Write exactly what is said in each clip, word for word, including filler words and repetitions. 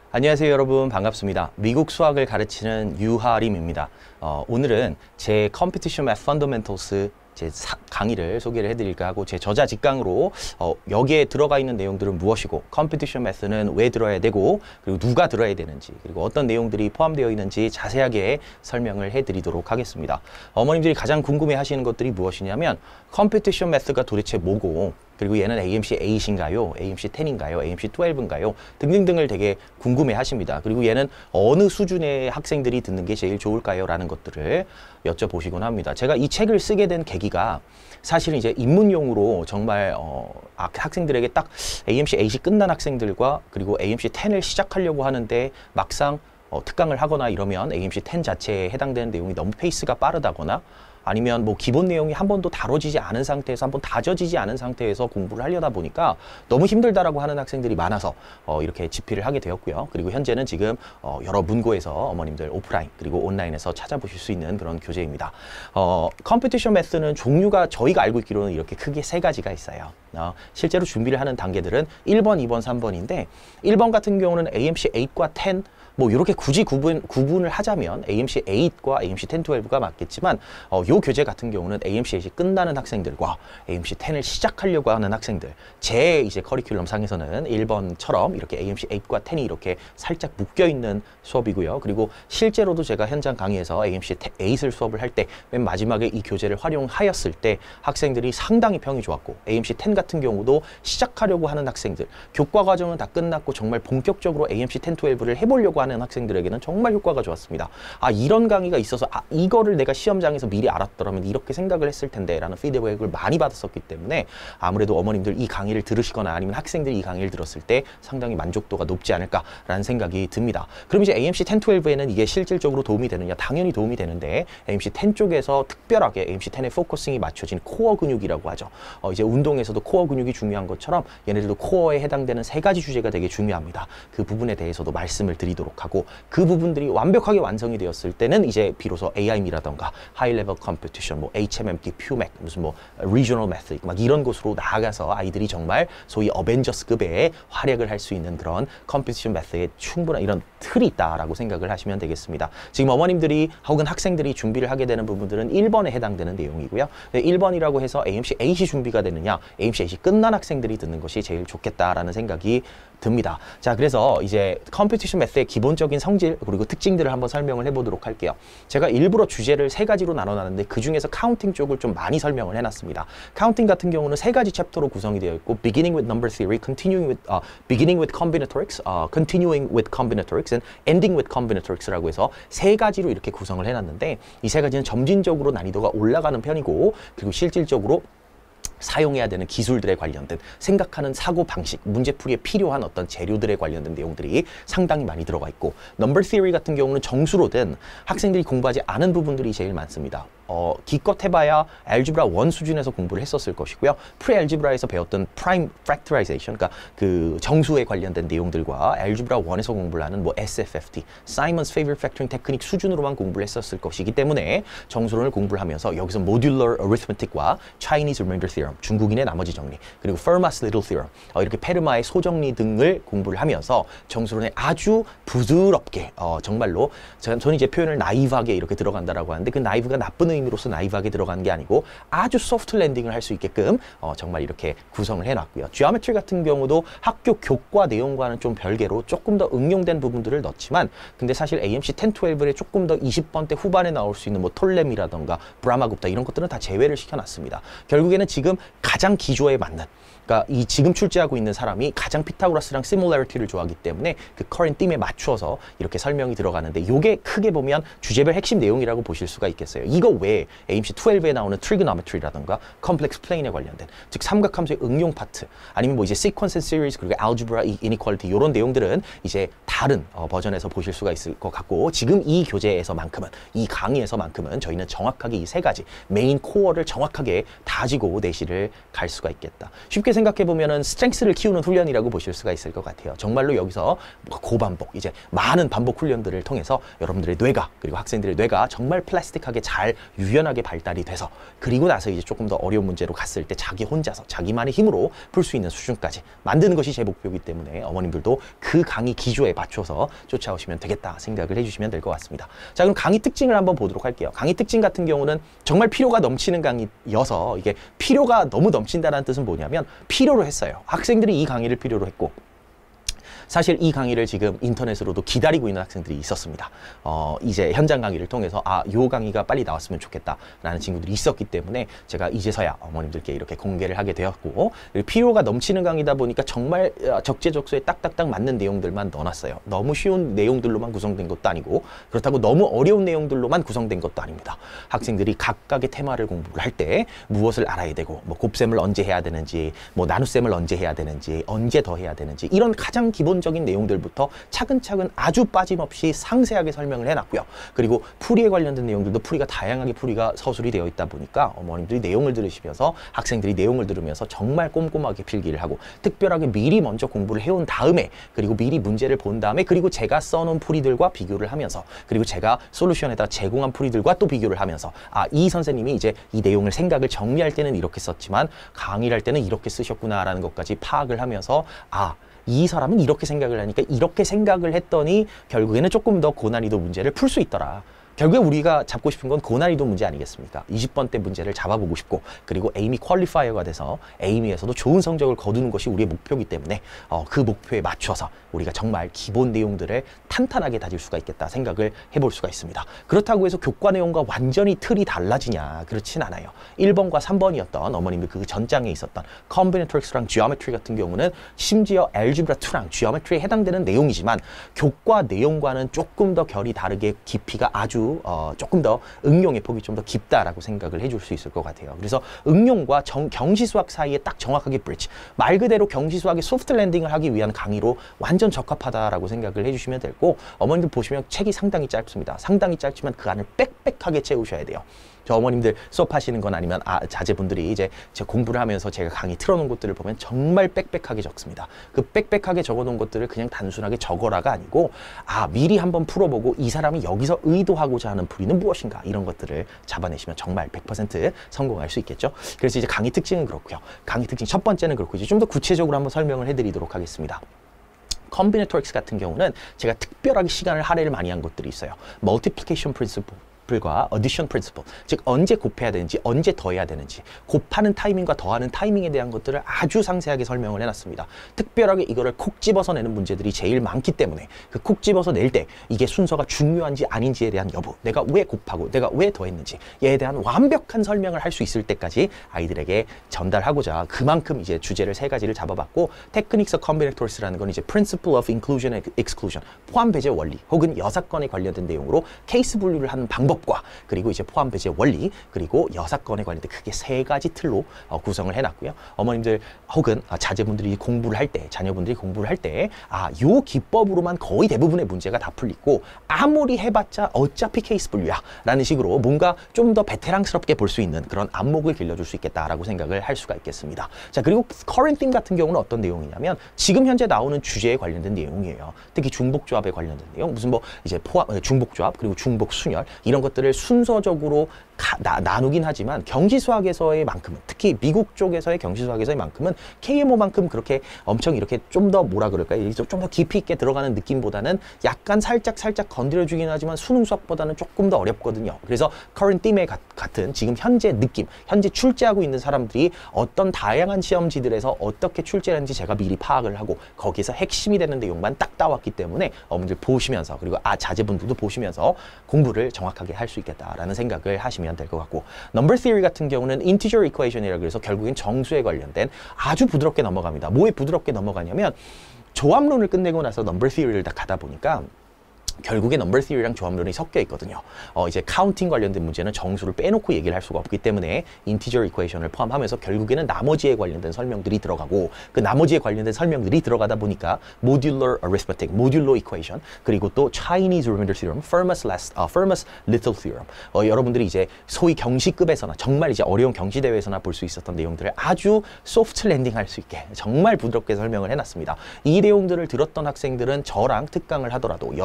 안녕하세요 여러분, 반갑습니다. 미국 수학을 가르치는 유하림입니다. 어, 오늘은 제 Competition Math Fundamentals 제 사, 강의를 소개를 해드릴까 하고, 제 저자 직강으로 어, 여기에 들어가 있는 내용들은 무엇이고, 컴피티션 매스는 왜 들어야 되고, 그리고 누가 들어야 되는지, 그리고 어떤 내용들이 포함되어 있는지 자세하게 설명을 해드리도록 하겠습니다. 어머님들이 가장 궁금해 하시는 것들이 무엇이냐면, 컴피티션 매스가 도대체 뭐고, 그리고 얘는 에이엠씨 에잇인가요? 에이엠씨 텐인가요? 에이엠씨 트웰브인가요? 등등등을 되게 궁금해 하십니다. 그리고 얘는 어느 수준의 학생들이 듣는 게 제일 좋을까요? 라는 것들을 여쭤보시곤 합니다. 제가 이 책을 쓰게 된 계기가 사실은 이제 입문용으로 정말 어, 학생들에게 딱 에이엠씨 에잇이 끝난 학생들과 그리고 에이엠씨 텐을 시작하려고 하는데 막상 어, 특강을 하거나 이러면 에이엠씨 텐 자체에 해당되는 내용이 너무 페이스가 빠르다거나, 아니면 뭐 기본 내용이 한 번도 다뤄지지 않은 상태에서, 한 번 다져지지 않은 상태에서 공부를 하려다 보니까 너무 힘들다라고 하는 학생들이 많아서 어, 이렇게 집필을 하게 되었고요. 그리고 현재는 지금 어, 여러 문고에서 어머님들 오프라인 그리고 온라인에서 찾아보실 수 있는 그런 교재입니다. 어, 컴피티션 매스는 종류가 저희가 알고 있기로는 이렇게 크게 세 가지가 있어요. 어, 실제로 준비를 하는 단계들은 일 번, 이 번, 삼 번인데 일 번 같은 경우는 에이엠씨 에잇과 텐, 뭐 이렇게 굳이 구분, 구분을 하자면 에이엠씨 에잇과 에이엠씨 텐, 트웰브가 맞겠지만, 어, 요 교재 같은 경우는 에이엠씨 에잇이 끝나는 학생들과 에이엠씨 텐을 시작하려고 하는 학생들, 제 이제 커리큘럼 상에서는 일 번처럼 이렇게 에이엠씨 에잇과 텐이 이렇게 살짝 묶여있는 수업이고요. 그리고 실제로도 제가 현장 강의에서 에이엠씨 에잇을 수업을 할 때 맨 마지막에 이 교재를 활용하였을 때 학생들이 상당히 평이 좋았고, 에이엠씨 텐 같은 경우도 시작하려고 하는 학생들, 교과 과정은 다 끝났고 정말 본격적으로 에이엠씨 텐, 트웰브를 해보려고 하는 학생들에게는 정말 효과가 좋았습니다. 아, 이런 강의가 있어서 아, 이거를 내가 시험장에서 미리 알았더라면 이렇게 생각을 했을 텐데 라는 피드백을 많이 받았었기 때문에, 아무래도 어머님들 이 강의를 들으시거나 아니면 학생들이 이 강의를 들었을 때 상당히 만족도가 높지 않을까라는 생각이 듭니다. 그럼 이제 에이엠씨 텐, 트웰브에는 이게 실질적으로 도움이 되느냐? 당연히 도움이 되는데, 에이엠씨 텐 쪽에서 특별하게 에이엠씨 텐의 포커싱이 맞춰진 코어 근육이라고 하죠. 어, 이제 운동에서도 코어 근육이 중요한 것처럼 얘네들도 코어에 해당되는 세 가지 주제가 되게 중요합니다. 그 부분에 대해서도 말씀을 드리도록 하고, 그 부분들이 완벽하게 완성이 되었을 때는 이제 비로소 에이아이엠이라던가 하이 레벨 컴피티션, 뭐 에이치엠엠티, 퓨맥, 무슨 뭐 리저널 매스 막 이런 곳으로 나아가서 아이들이 정말 소위 어벤져스급의 활약을 할 수 있는 그런 컴피티션 매스에 충분한 이런 틀이 있다라고 생각을 하시면 되겠습니다. 지금 어머님들이 혹은 학생들이 준비를 하게 되는 부분들은 일 번에 해당되는 내용이고요. 일 번이라고 해서 에이엠씨 에잇이 준비가 되느냐, 에이엠씨 에잇이 끝난 학생들이 듣는 것이 제일 좋겠다라는 생각이 듭니다. 자, 그래서 이제 컴피티션 매스의 기본적인 성질 그리고 특징들을 한번 설명을 해보도록 할게요. 제가 일부러 주제를 세 가지로 나눠놨는데 그 중에서 카운팅 쪽을 좀 많이 설명을 해놨습니다. 카운팅 같은 경우는 세 가지 챕터로 구성이 되어 있고, beginning with number theory, continuing with uh, beginning with combinatorics, uh, continuing with combinatorics, and ending with combinatorics라고 해서 세 가지로 이렇게 구성을 해놨는데, 이 세 가지는 점진적으로 난이도가 올라가는 편이고, 그리고 실질적으로 사용해야 되는 기술들에 관련된, 생각하는 사고 방식, 문제풀이에 필요한 어떤 재료들에 관련된 내용들이 상당히 많이 들어가 있고, 넘버 티어리 같은 경우는 정수로든 학생들이 공부하지 않은 부분들이 제일 많습니다. 어, 기껏 해봐야 알gebra 일 수준에서 공부를 했었을 것이고요. 프리-알geb라에서 배웠던 prime factorization, 그러니까 그 정수에 관련된 내용들과 알gebra 일에서 공부를 하는 뭐 에스에프에프티, Simon's Favorite Factoring Technique 수준으로만 공부를 했었을 것이기 때문에, 정수론을 공부를 하면서 여기서 modular arithmetic과 Chinese remainder theorem, 중국인의 나머지 정리, 그리고 Fermat's Little Theorem, 어, 이렇게 페르마의 소정리 등을 공부를 하면서 정수론에 아주 부드럽게, 어, 정말로 저는 이제 표현을 나이브하게 이렇게 들어간다라고 하는데, 그 나이브가 나쁜 의미로서 나이브하게 들어가는 게 아니고 아주 소프트 랜딩을 할 수 있게끔 어, 정말 이렇게 구성을 해놨고요. 지오메트리 같은 경우도 학교 교과 내용과는 좀 별개로 조금 더 응용된 부분들을 넣지만, 근데 사실 에이엠씨 텐, 트웰브에 조금 더 이십 번대 후반에 나올 수 있는 뭐 톨렘이라던가 브라마굽타 이런 것들은 다 제외를 시켜놨습니다. 결국에는 지금 가장 기조에 맞는, 그러니까 이 지금 출제하고 있는 사람이 가장 피타고라스랑 시뮬라리티를 좋아하기 때문에 그 커렌트 빔에 맞추어서 이렇게 설명이 들어가는데, 요게 크게 보면 주제별 핵심 내용이라고 보실 수가 있겠어요. 이거 외에 에이엠씨 트웰브에 나오는 트리그노메트리라던가 컴플렉스 플레인에 관련된, 즉 삼각함수의 응용 파트, 아니면 뭐 이제 시퀀스 앤 시리즈, 그리고 알gebra, 이니퀄리티 이런 내용들은 이제 다른 어, 버전에서 보실 수가 있을 것 같고, 지금 이 교재에서만큼은, 이 강의에서만큼은 저희는 정확하게 이 세 가지 메인 코어를 정확하게 다지고 내실을 갈 수가 있겠다. 쉽게 생각해보면은 스트렝스를 키우는 훈련이라고 보실 수가 있을 것 같아요. 정말로 여기서 고반복, 이제 많은 반복 훈련들을 통해서 여러분들의 뇌가, 그리고 학생들의 뇌가 정말 플라스틱하게 잘 유연하게 발달이 돼서 그리고 나서 이제 조금 더 어려운 문제로 갔을 때 자기 혼자서 자기만의 힘으로 풀 수 있는 수준까지 만드는 것이 제 목표이기 때문에 어머님들도 그 강의 기조에 맞춰서 쫓아오시면 되겠다 생각을 해주시면 될 것 같습니다. 자, 그럼 강의 특징을 한번 보도록 할게요. 강의 특징 같은 경우는 정말 필요가 넘치는 강의여서 이게 필요가 너무 넘친다는 뜻은 뭐냐면 필요로 했어요. 학생들이 이 강의를 필요로 했고 사실 이 강의를 지금 인터넷으로도 기다리고 있는 학생들이 있었습니다. 어, 이제 현장 강의를 통해서 아, 요 강의가 빨리 나왔으면 좋겠다라는 친구들이 있었기 때문에 제가 이제서야 어머님들께 이렇게 공개를 하게 되었고 필요가 넘치는 강의다 보니까 정말 적재적소에 딱딱딱 맞는 내용들만 넣어놨어요. 너무 쉬운 내용들로만 구성된 것도 아니고 그렇다고 너무 어려운 내용들로만 구성된 것도 아닙니다. 학생들이 각각의 테마를 공부를 할 때 무엇을 알아야 되고 뭐 곱셈을 언제 해야 되는지 뭐 나눗셈을 언제 해야 되는지 언제 더 해야 되는지 이런 가장 기본 적인 내용들부터 차근차근 아주 빠짐없이 상세하게 설명을 해놨고요. 그리고 풀이에 관련된 내용들도 풀이가 다양하게 풀이가 서술이 되어 있다 보니까 어머님들이 내용을 들으시면서 학생들이 내용을 들으면서 정말 꼼꼼하게 필기를 하고 특별하게 미리 먼저 공부를 해온 다음에 그리고 미리 문제를 본 다음에 그리고 제가 써놓은 풀이들과 비교를 하면서 그리고 제가 솔루션에다 제공한 풀이들과 또 비교를 하면서 아, 이 선생님이 이제 이 내용을 생각을 정리할 때는 이렇게 썼지만 강의를 할 때는 이렇게 쓰셨구나라는 것까지 파악을 하면서 아, 이 사람은 이렇게 생각을 하니까 이렇게 생각을 했더니 결국에는 조금 더 고난이도 문제를 풀 수 있더라. 결국에 우리가 잡고 싶은 건 고난이도 문제 아니겠습니까? 이십 번대 문제를 잡아보고 싶고 그리고 에이미 퀄리파이어가 돼서 에이미에서도 좋은 성적을 거두는 것이 우리의 목표이기 때문에 어, 그 목표에 맞춰서 우리가 정말 기본 내용들을 탄탄하게 다질 수가 있겠다 생각을 해볼 수가 있습니다. 그렇다고 해서 교과 내용과 완전히 틀이 달라지냐? 그렇진 않아요. 일 번과 삼 번이었던 어머님들 그 전장에 있었던 combinatorics랑 geometry 같은 경우는 심지어 algebra 이랑 geometry에 해당되는 내용이지만 교과 내용과는 조금 더 결이 다르게 깊이가 아주 어, 조금 더 응용의 폭이 좀 더 깊다라고 생각을 해줄 수 있을 것 같아요. 그래서 응용과 정, 경시수학 사이에 딱 정확하게 브릿지 말 그대로 경시수학의 소프트 랜딩을 하기 위한 강의로 완전 적합하다라고 생각을 해주시면 되고 어머님들 보시면 책이 상당히 짧습니다. 상당히 짧지만 그 안을 빽빽하게 채우셔야 돼요. 저 어머님들 수업하시는 건 아니면 아, 자제분들이 이제 제 공부를 하면서 제가 강의 틀어놓은 것들을 보면 정말 빽빽하게 적습니다. 그 빽빽하게 적어놓은 것들을 그냥 단순하게 적어라가 아니고 아 미리 한번 풀어보고 이 사람이 여기서 의도하고자 하는 풀이는 무엇인가 이런 것들을 잡아내시면 정말 백 퍼센트 성공할 수 있겠죠. 그래서 이제 강의 특징은 그렇고요. 강의 특징 첫 번째는 그렇고 이제 좀 더 구체적으로 한번 설명을 해드리도록 하겠습니다. combinatorics 같은 경우는 제가 특별하게 시간을 할애를 많이 한 것들이 있어요. multiplication principle 과 addition principle, 즉 언제 곱해야 되는지 언제 더해야 되는지 곱하는 타이밍과 더하는 타이밍에 대한 것들을 아주 상세하게 설명을 해놨습니다. 특별하게 이거를 콕 집어서 내는 문제들이 제일 많기 때문에 그 콕 집어서 낼 때 이게 순서가 중요한지 아닌지에 대한 여부, 내가 왜 곱하고 내가 왜 더했는지에 대한 완벽한 설명을 할 수 있을 때까지 아이들에게 전달하고자 그만큼 이제 주제를 세 가지를 잡아봤고 techniques of combinators라는 건 이제 principle of inclusion and exclusion, 포함 배제 원리 혹은 여사건에 관련된 내용으로 케이스 분류를 하는 방법 과 그리고 이제 포함 배제 원리 그리고 여사건에 관련된 크게 세 가지 틀로 어, 구성을 해놨고요. 어머님들 혹은 아, 자제분들이 공부를 할 때, 자녀분들이 공부를 할 때 아, 요 기법으로만 거의 대부분의 문제가 다 풀리고 아무리 해봤자 어차피 케이스 분류야 라는 식으로 뭔가 좀 더 베테랑스럽게 볼 수 있는 그런 안목을 길러줄 수 있겠다라고 생각을 할 수가 있겠습니다. 자, 그리고 current theme 같은 경우는 어떤 내용이냐면 지금 현재 나오는 주제에 관련된 내용이에요. 특히 중복조합에 관련된 내용, 무슨 뭐 이제 포함 중복조합 그리고 중복순열 이런 것 것들을 순서적으로 가, 나, 나누긴 하지만 경시수학에서의 만큼은 특히 미국 쪽에서의 경시수학에서의 만큼은 케이엠오만큼 그렇게 엄청 이렇게 좀 더 뭐라 그럴까요? 좀 더 깊이 있게 들어가는 느낌보다는 약간 살짝 살짝 건드려주긴 하지만 수능 수학보다는 조금 더 어렵거든요. 그래서 current theme에 가, 같은 지금 현재 느낌, 현재 출제하고 있는 사람들이 어떤 다양한 시험지들에서 어떻게 출제하는지 제가 미리 파악을 하고 거기에서 핵심이 되는 내용만 딱 따왔기 때문에 어머니들 보시면서 그리고 아 자제분들도 보시면서 공부를 정확하게 할 수 있겠다라는 생각을 하시면 될 것 같고 number theory 같은 경우는 integer equation이라고 해서 결국엔 정수에 관련된 아주 부드럽게 넘어갑니다. 뭐에 부드럽게 넘어가냐면 조합론을 끝내고 나서 number theory를 다 가다 보니까 결국에 넘버 theory랑 조합론이 섞여 있거든요. 어, 이제 카운팅 관련된 문제는 정수를 빼놓고 얘기를 할 수가 없기 때문에 인티저 이퀘이션을 포함하면서 결국에는 나머지에 관련된 설명들이 들어가고 그 나머지에 관련된 설명들이 들어가다 보니까 modular arithmetic, modulo equation 그리고 또 Chinese remainder theorem, Fermat's last, uh, Fermat's little theorem. 어, 여러분들이 이제 소위 경시급에서나 정말 이제 어려운 경시 대회에서나 볼 수 있었던 내용들을 아주 소프트 랜딩할 수 있게 정말 부드럽게 설명을 해놨습니다. 이 내용들을 들었던 학생들은 저랑 특강을 하더라도 여름 특강을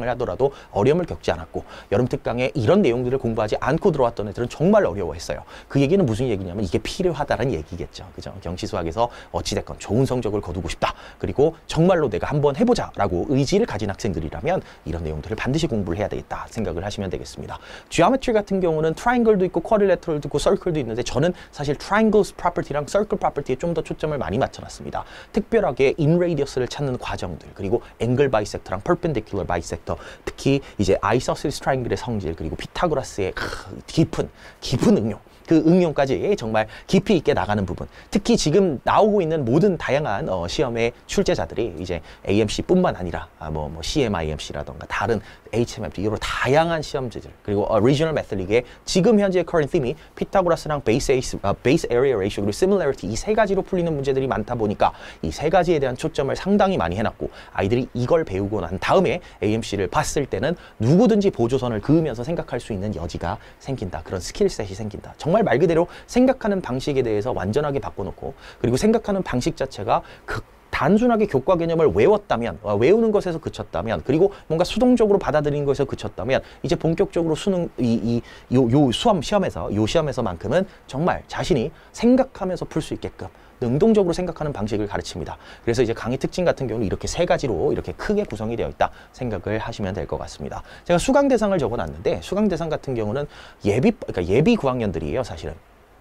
특강을 하더라도 어려움을 겪지 않았고 여름 특강에 이런 내용들을 공부하지 않고 들어왔던 애들은 정말 어려워했어요. 그 얘기는 무슨 얘기냐면 이게 필요하다는 얘기겠죠. 그죠? 경시수학에서 어찌됐건 좋은 성적을 거두고 싶다. 그리고 정말로 내가 한번 해보자 라고 의지를 가진 학생들이라면 이런 내용들을 반드시 공부를 해야 되겠다 생각을 하시면 되겠습니다. 지오메트리 같은 경우는 트라이앵글도 있고 쿼드리레터럴도 있고 서클도 있는데 저는 사실 트라이앵글스 프로퍼티랑 서클 프로퍼티에 좀 더 초점을 많이 맞춰놨습니다. 특별하게 인레디어스를 찾는 과정들, 그리고 앵글 바이섹터랑 퍼펜디큘러 바이섹터, 특히 이제 아이소시리스 트라이앵글의 성질, 그리고 피타고라스의 깊은 깊은 응용, 그 응용까지 정말 깊이 있게 나가는 부분, 특히 지금 나오고 있는 모든 다양한 어, 시험의 출제자들이 이제 에이엠씨뿐만 아니라 아, 뭐, 뭐 씨엠아이엠씨라던가 다른 에이치엠에프 이런 다양한 시험지들, 그리고 어, 리저널 매스 리그의 지금 현재의 커런트 팀이 피타고라스랑 베이스 에이스, 어, 베이스 에리어 레이쇼 그리고 시뮬러리티 이 세 가지로 풀리는 문제들이 많다 보니까 이 세 가지에 대한 초점을 상당히 많이 해놨고 아이들이 이걸 배우고 난 다음에 에이엠씨를 봤을 때는 누구든지 보조선을 그으면서 생각할 수 있는 여지가 생긴다. 그런 스킬셋이 생긴다. 정말 말 그대로 생각하는 방식에 대해서 완전하게 바꿔놓고, 그리고 생각하는 방식 자체가 그 단순하게 교과 개념을 외웠다면, 어, 외우는 것에서 그쳤다면, 그리고 뭔가 수동적으로 받아들이는 것에서 그쳤다면 이제 본격적으로 수능 이, 이, 요, 요 수험 시험에서 요 시험에서만큼은 정말 자신이 생각하면서 풀 수 있게끔 능동적으로 생각하는 방식을 가르칩니다. 그래서 이제 강의 특징 같은 경우는 이렇게 세 가지로 이렇게 크게 구성이 되어 있다 생각을 하시면 될 것 같습니다. 제가 수강 대상을 적어놨는데 수강 대상 같은 경우는 예비, 그러니까 예비 구학년들이에요, 사실은.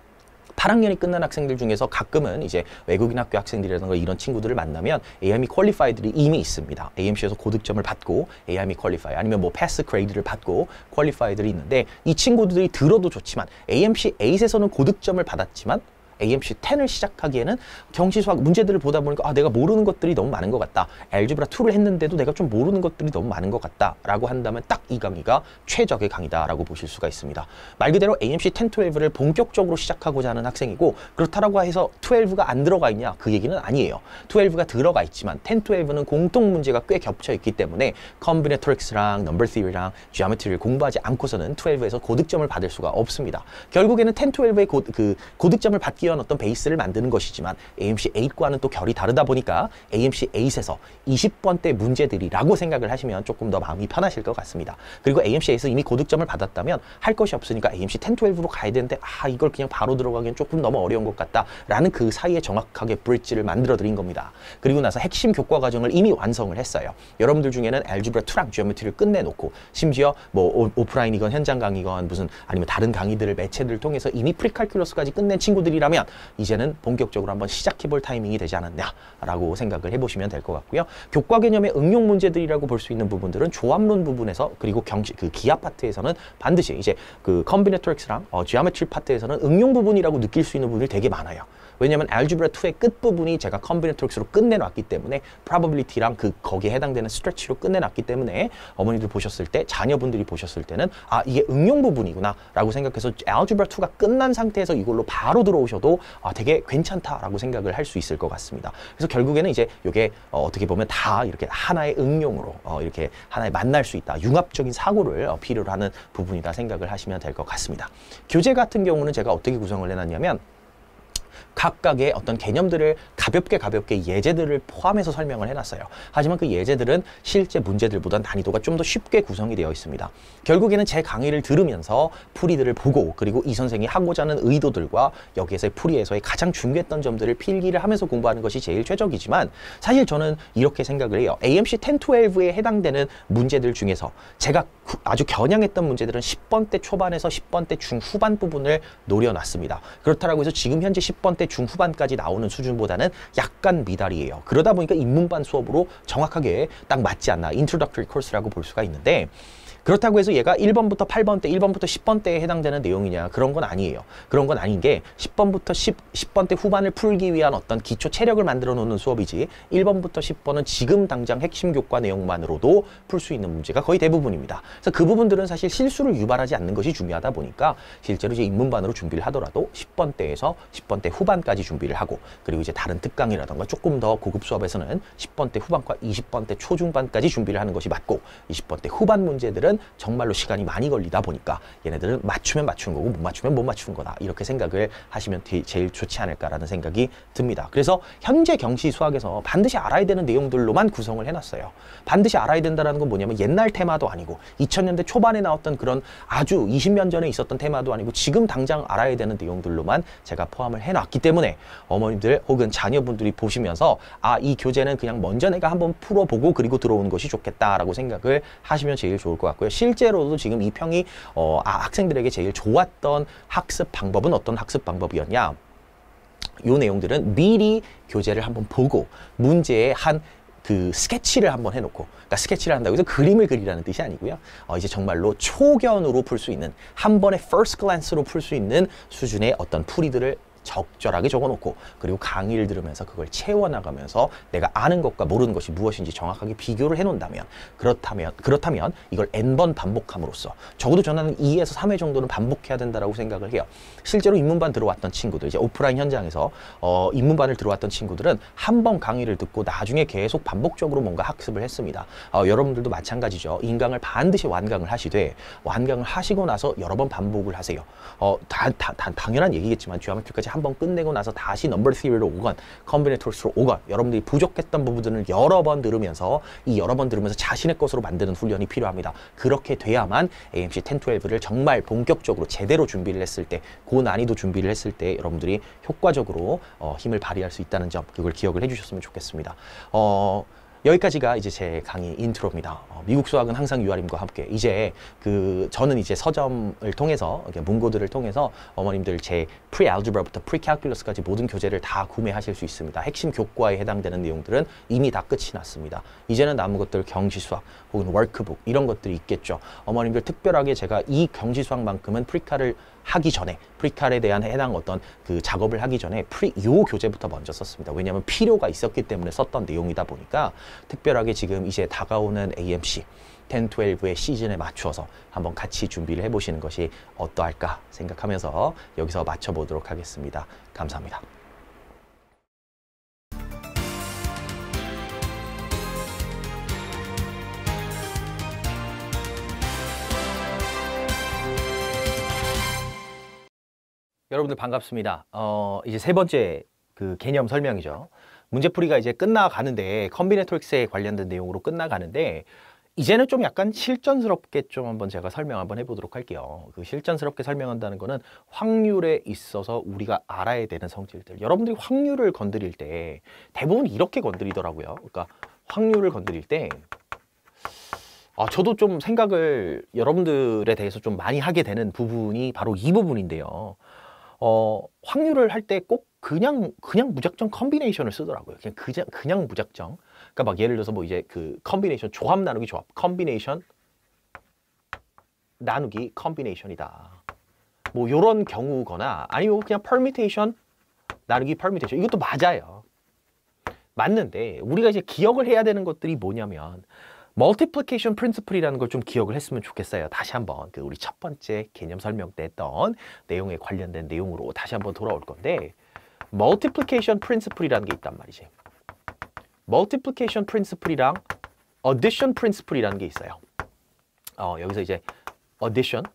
팔 학년이 끝난 학생들 중에서 가끔은 이제 외국인 학교 학생들이라든가 이런 친구들을 만나면 에이아이엠이 퀄리파이들이 이미 있습니다. 에이엠씨에서 고득점을 받고 에이아이엠이 퀄리파이, 아니면 뭐 패스 그레이드를 받고 퀄리파이들이 있는데 이 친구들이 들어도 좋지만 에이엠씨 에잇에서는 고득점을 받았지만 에이엠씨 텐을 시작하기에는 경시수학 문제들을 보다 보니까 아, 내가 모르는 것들이 너무 많은 것 같다. 알gebra 이를 했는데도 내가 좀 모르는 것들이 너무 많은 것 같다 라고 한다면 딱 이 강의가 최적의 강의다 라고 보실 수가 있습니다. 말 그대로 에이엠씨 텐, 십이를 본격적으로 시작하고자 하는 학생이고, 그렇다라고 해서 십이가 안 들어가 있냐? 그 얘기는 아니에요. 십이가 들어가 있지만 텐, 십은 공통 문제가 꽤 겹쳐 있기 때문에 combinatorics랑 number theory랑 geometry를 공부하지 않고서는 십에서 고득점을 받을 수가 없습니다. 결국에는 텐, 십의 고, 그 고득점을 받기 위한 어떤 베이스를 만드는 것이지만 에이엠씨 에잇과는 또 결이 다르다 보니까 에이엠씨 에잇에서 이십 번대 문제들이라고 생각을 하시면 조금 더 마음이 편하실 것 같습니다. 그리고 에이엠씨 에잇에서 이미 고득점을 받았다면 할 것이 없으니까 에이엠씨 텐, 십으로 가야 되는데 아, 이걸 그냥 바로 들어가기엔 조금 너무 어려운 것 같다 라는 그 사이에 정확하게 브릿지를 만들어 드린 겁니다. 그리고 나서 핵심 교과 과정을 이미 완성을 했어요. 여러분들 중에는 알gebra 이랑 geometry를 끝내놓고 심지어 뭐 오프라인이건 현장 강의건 무슨 아니면 다른 강의들을 매체들을 통해서 이미 프리칼큘러스까지 끝낸 친구들이라면 이제는 본격적으로 한번 시작해볼 타이밍이 되지 않았냐라고 생각을 해보시면 될 것 같고요. 교과 개념의 응용 문제들이라고 볼 수 있는 부분들은 조합론 부분에서, 그리고 경시 그 기하 파트에서는 반드시 이제 그 combinatorics랑 어, geometry 파트에서는 응용 부분이라고 느낄 수 있는 부분이 되게 많아요. 왜냐하면 알gebra 이의 끝부분이 제가 combinatorics로 끝내놨기 때문에 probability랑 그 거기에 해당되는 stretch로 끝내놨기 때문에 어머니들 보셨을 때, 자녀분들이 보셨을 때는 아, 이게 응용 부분이구나 라고 생각해서 알gebra 이가 끝난 상태에서 이걸로 바로 들어오셔도 아, 되게 괜찮다라고 생각을 할 수 있을 것 같습니다. 그래서 결국에는 이제 이게 어, 어떻게 보면 다 이렇게 하나의 응용으로 어, 이렇게 하나에 만날 수 있다. 융합적인 사고를 어, 필요로 하는 부분이다 생각을 하시면 될 것 같습니다. 교재 같은 경우는 제가 어떻게 구성을 해놨냐면 각각의 어떤 개념들을 가볍게 가볍게 예제들을 포함해서 설명을 해놨어요. 하지만 그 예제들은 실제 문제들보다 난이도가 좀 더 쉽게 구성이 되어 있습니다. 결국에는 제 강의를 들으면서 풀이들을 보고, 그리고 이 선생이 하고자 하는 의도들과 여기에서의 풀이에서의 가장 중요했던 점들을 필기를 하면서 공부하는 것이 제일 최적이지만, 사실 저는 이렇게 생각을 해요. 에이엠씨 텐, 십에 해당되는 문제들 중에서 제가 아주 겨냥했던 문제들은 십 번대 초반에서 십 번대 중후반 부분을 노려놨습니다. 그렇다고 해서 지금 현재 십 번대 중후반까지 나오는 수준보다는 약간 미달이에요. 그러다 보니까 입문반 수업으로 정확하게 딱 맞지 않나, 인트로덕터리 코스라고 볼 수가 있는데, 그렇다고 해서 얘가 일 번부터 팔 번대, 일 번부터 십 번대에 해당되는 내용이냐, 그런 건 아니에요. 그런 건 아닌 게 십 번부터 십, 십 번대 후반을 풀기 위한 어떤 기초 체력을 만들어 놓는 수업이지, 일 번부터 십 번은 지금 당장 핵심 교과 내용만으로도 풀 수 있는 문제가 거의 대부분입니다. 그래서 그 부분들은 사실 실수를 유발하지 않는 것이 중요하다 보니까 실제로 이제 입문반으로 준비를 하더라도 십 번대에서 십 번대 후반까지 준비를 하고, 그리고 이제 다른 특강이라던가 조금 더 고급 수업에서는 십 번대 후반과 이십 번대 초중반까지 준비를 하는 것이 맞고, 이십 번대 후반 문제들은 얘네들은 정말로 시간이 많이 걸리다 보니까 얘네들은 맞추면 맞추는 거고 못 맞추면 못 맞추는 거다. 이렇게 생각을 하시면 제일 좋지 않을까라는 생각이 듭니다. 그래서 현재 경시 수학에서 반드시 알아야 되는 내용들로만 구성을 해놨어요. 반드시 알아야 된다는 건 뭐냐면 옛날 테마도 아니고 이천 년대 초반에 나왔던 그런 아주 이십 년 전에 있었던 테마도 아니고 지금 당장 알아야 되는 내용들로만 제가 포함을 해놨기 때문에 어머님들 혹은 자녀분들이 보시면서 아, 이 교재는 그냥 먼저 내가 한번 풀어보고 그리고 들어오는 것이 좋겠다라고 생각을 하시면 제일 좋을 것 같고요. 실제로도 지금 이 평이 어, 아, 학생들에게 제일 좋았던 학습 방법은 어떤 학습 방법이었냐? 요 내용들은 미리 교재를 한번 보고 문제에 한 그 스케치를 한번 해놓고, 그러니까 스케치를 한다고 해서 그림을 그리라는 뜻이 아니고요. 어, 이제 정말로 초견으로 풀 수 있는, 한 번에 first glance로 풀 수 있는 수준의 어떤 풀이들을 적절하게 적어놓고 그리고 강의를 들으면서 그걸 채워나가면서 내가 아는 것과 모르는 것이 무엇인지 정확하게 비교를 해놓는다면 그렇다면 그렇다면 이걸 N번 반복함으로써 적어도 저는 이에서 삼 회 정도는 반복해야 된다라고 생각을 해요. 실제로 입문반 들어왔던 친구들, 이제 오프라인 현장에서 어, 입문반을 들어왔던 친구들은 한 번 강의를 듣고 나중에 계속 반복적으로 뭔가 학습을 했습니다. 어, 여러분들도 마찬가지죠. 인강을 반드시 완강을 하시되 완강을 하시고 나서 여러 번 반복을 하세요. 어, 다, 다, 다, 당연한 얘기겠지만 지오메트리까지 한번 끝내고 나서 다시 넘버 시리로 오건 컨비네이터스로 오건 여러분들이 부족했던 부분들을 여러 번 들으면서 이 여러 번 들으면서 자신의 것으로 만드는 훈련이 필요합니다. 그렇게 돼야만 에이엠씨 텐, 십이를 정말 본격적으로 제대로 준비를 했을 때, 고난이도 준비를 했을 때 여러분들이 효과적으로 어, 힘을 발휘할 수 있다는 점, 그걸 기억을 해주셨으면 좋겠습니다. 어, 여기까지가 이제 제 강의 인트로입니다. 어, 미국 수학은 항상 유아림과 함께. 이제 그 저는 이제 서점을 통해서 문고들을 통해서 어머님들 제 프리-알geb라부터 프리-캘큘러스까지 모든 교재를 다 구매하실 수 있습니다. 핵심 교과에 해당되는 내용들은 이미 다 끝이 났습니다. 이제는 남은 것들 경시 수학 혹은 워크북 이런 것들이 있겠죠. 어머님들 특별하게 제가 이 경시 수학만큼은 프리칼을 하기 전에, 프리칼에 대한 해당 어떤 그 작업을 하기 전에 프리 요 교재부터 먼저 썼습니다. 왜냐하면 필요가 있었기 때문에 썼던 내용이다 보니까 특별하게 지금 이제 다가오는 에이엠씨 텐, 십이의 시즌에 맞추어서 한번 같이 준비를 해보시는 것이 어떠할까 생각하면서 여기서 마쳐보도록 하겠습니다. 감사합니다. 여러분들 반갑습니다. 어, 이제 세 번째 그 개념 설명이죠. 문제풀이가 이제 끝나가는데 컨비네토릭스에 관련된 내용으로 끝나가는데 이제는 좀 약간 실전스럽게 좀 한번 제가 설명 한번 해보도록 할게요. 그 실전스럽게 설명한다는 거는 확률에 있어서 우리가 알아야 되는 성질들. 여러분들이 확률을 건드릴 때 대부분 이렇게 건드리더라고요. 그러니까 확률을 건드릴 때 아, 저도 좀 생각을 여러분들에 대해서 좀 많이 하게 되는 부분이 바로 이 부분인데요. 어, 확률을 할 때 꼭 그냥 그냥 무작정 컨비네이션을 쓰더라고요. 그냥 그냥 그냥 무작정. 그러니까 막 예를 들어서 뭐 이제 그 컨비네이션 조합 나누기 조합, 컨비네이션 나누기 컨비네이션이다. 뭐 요런 경우거나 아니면 그냥 퍼미테이션 나누기 퍼미테이션. 이것도 맞아요. 맞는데 우리가 이제 기억을 해야 되는 것들이 뭐냐면 멀티플리케이션 프린시플이라는 걸 좀 기억을 했으면 좋겠어요. 다시 한번 그 우리 첫 번째 개념 설명 때 했던 내용에 관련된 내용으로 다시 한번 돌아올 건데 멀티플리케이션 프린시플이라는 게 있단 말이지. 멀티플리케이션 프린시플이랑 어디션 프린시플이라는 게 있어요. 어, 여기서 이제 어디션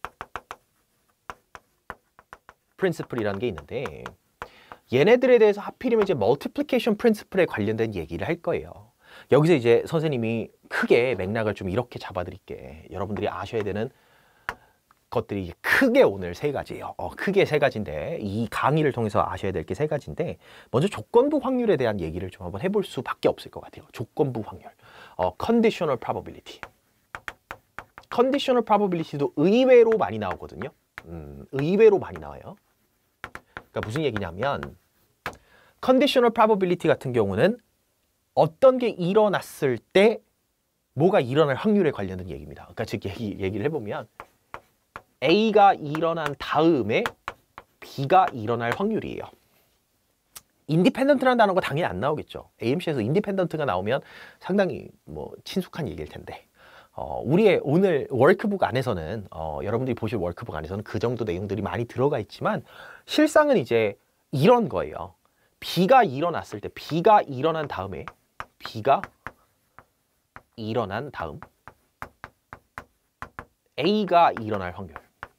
프린시플이라는 게 있는데 얘네들에 대해서 하필이면 이제 멀티플리케이션 프린시플에 관련된 얘기를 할 거예요. 여기서 이제 선생님이 크게 맥락을 좀 이렇게 잡아드릴게. 여러분들이 아셔야 되는 것들이 크게 오늘 세 가지예요. 어, 크게 세 가지인데 이 강의를 통해서 아셔야 될 게 세 가지인데 먼저 조건부 확률에 대한 얘기를 좀 한번 해볼 수밖에 없을 것 같아요. 조건부 확률, 어, conditional probability. conditional probability도 의외로 많이 나오거든요. 음, 의외로 많이 나와요. 그러니까 무슨 얘기냐면 conditional probability 같은 경우는 어떤 게 일어났을 때 뭐가 일어날 확률에 관련된 얘기입니다. 그러니까 즉 얘기, 얘기를 해보면 A가 일어난 다음에 B가 일어날 확률이에요. 인디펜던트라는 단어가 당연히 안 나오겠죠. 에이엠씨에서 인디펜던트가 나오면 상당히 뭐 친숙한 얘기일 텐데 어, 우리의 오늘 워크북 안에서는 어, 여러분들이 보실 워크북 안에서는 그 정도 내용들이 많이 들어가 있지만 실상은 이제 이런 거예요. B가 일어났을 때 B가 일어난 다음에 B가 일어난 다음 A가 일어날 확률.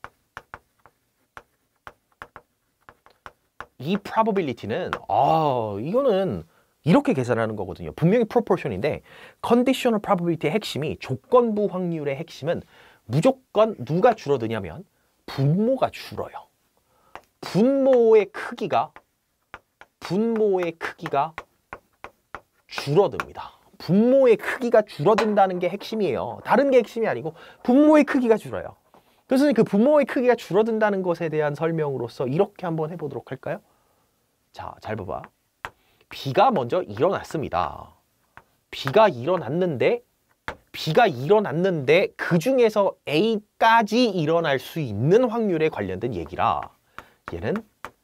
이 probability는 아 이거는 이렇게 계산하는 거거든요. 분명히 proportion인데 conditional probability의 핵심이 조건부 확률의 핵심은 무조건 누가 줄어드냐면 분모가 줄어요. 분모의 크기가 분모의 크기가 줄어듭니다. 분모의 크기가 줄어든다는 게 핵심이에요. 다른 게 핵심이 아니고 분모의 크기가 줄어요. 그래서 그 분모의 크기가 줄어든다는 것에 대한 설명으로서 이렇게 한번 해보도록 할까요? 자, 잘 봐봐. B가 먼저 일어났습니다. B가 일어났는데 B가 일어났는데 그 중에서 A까지 일어날 수 있는 확률에 관련된 얘기라 얘는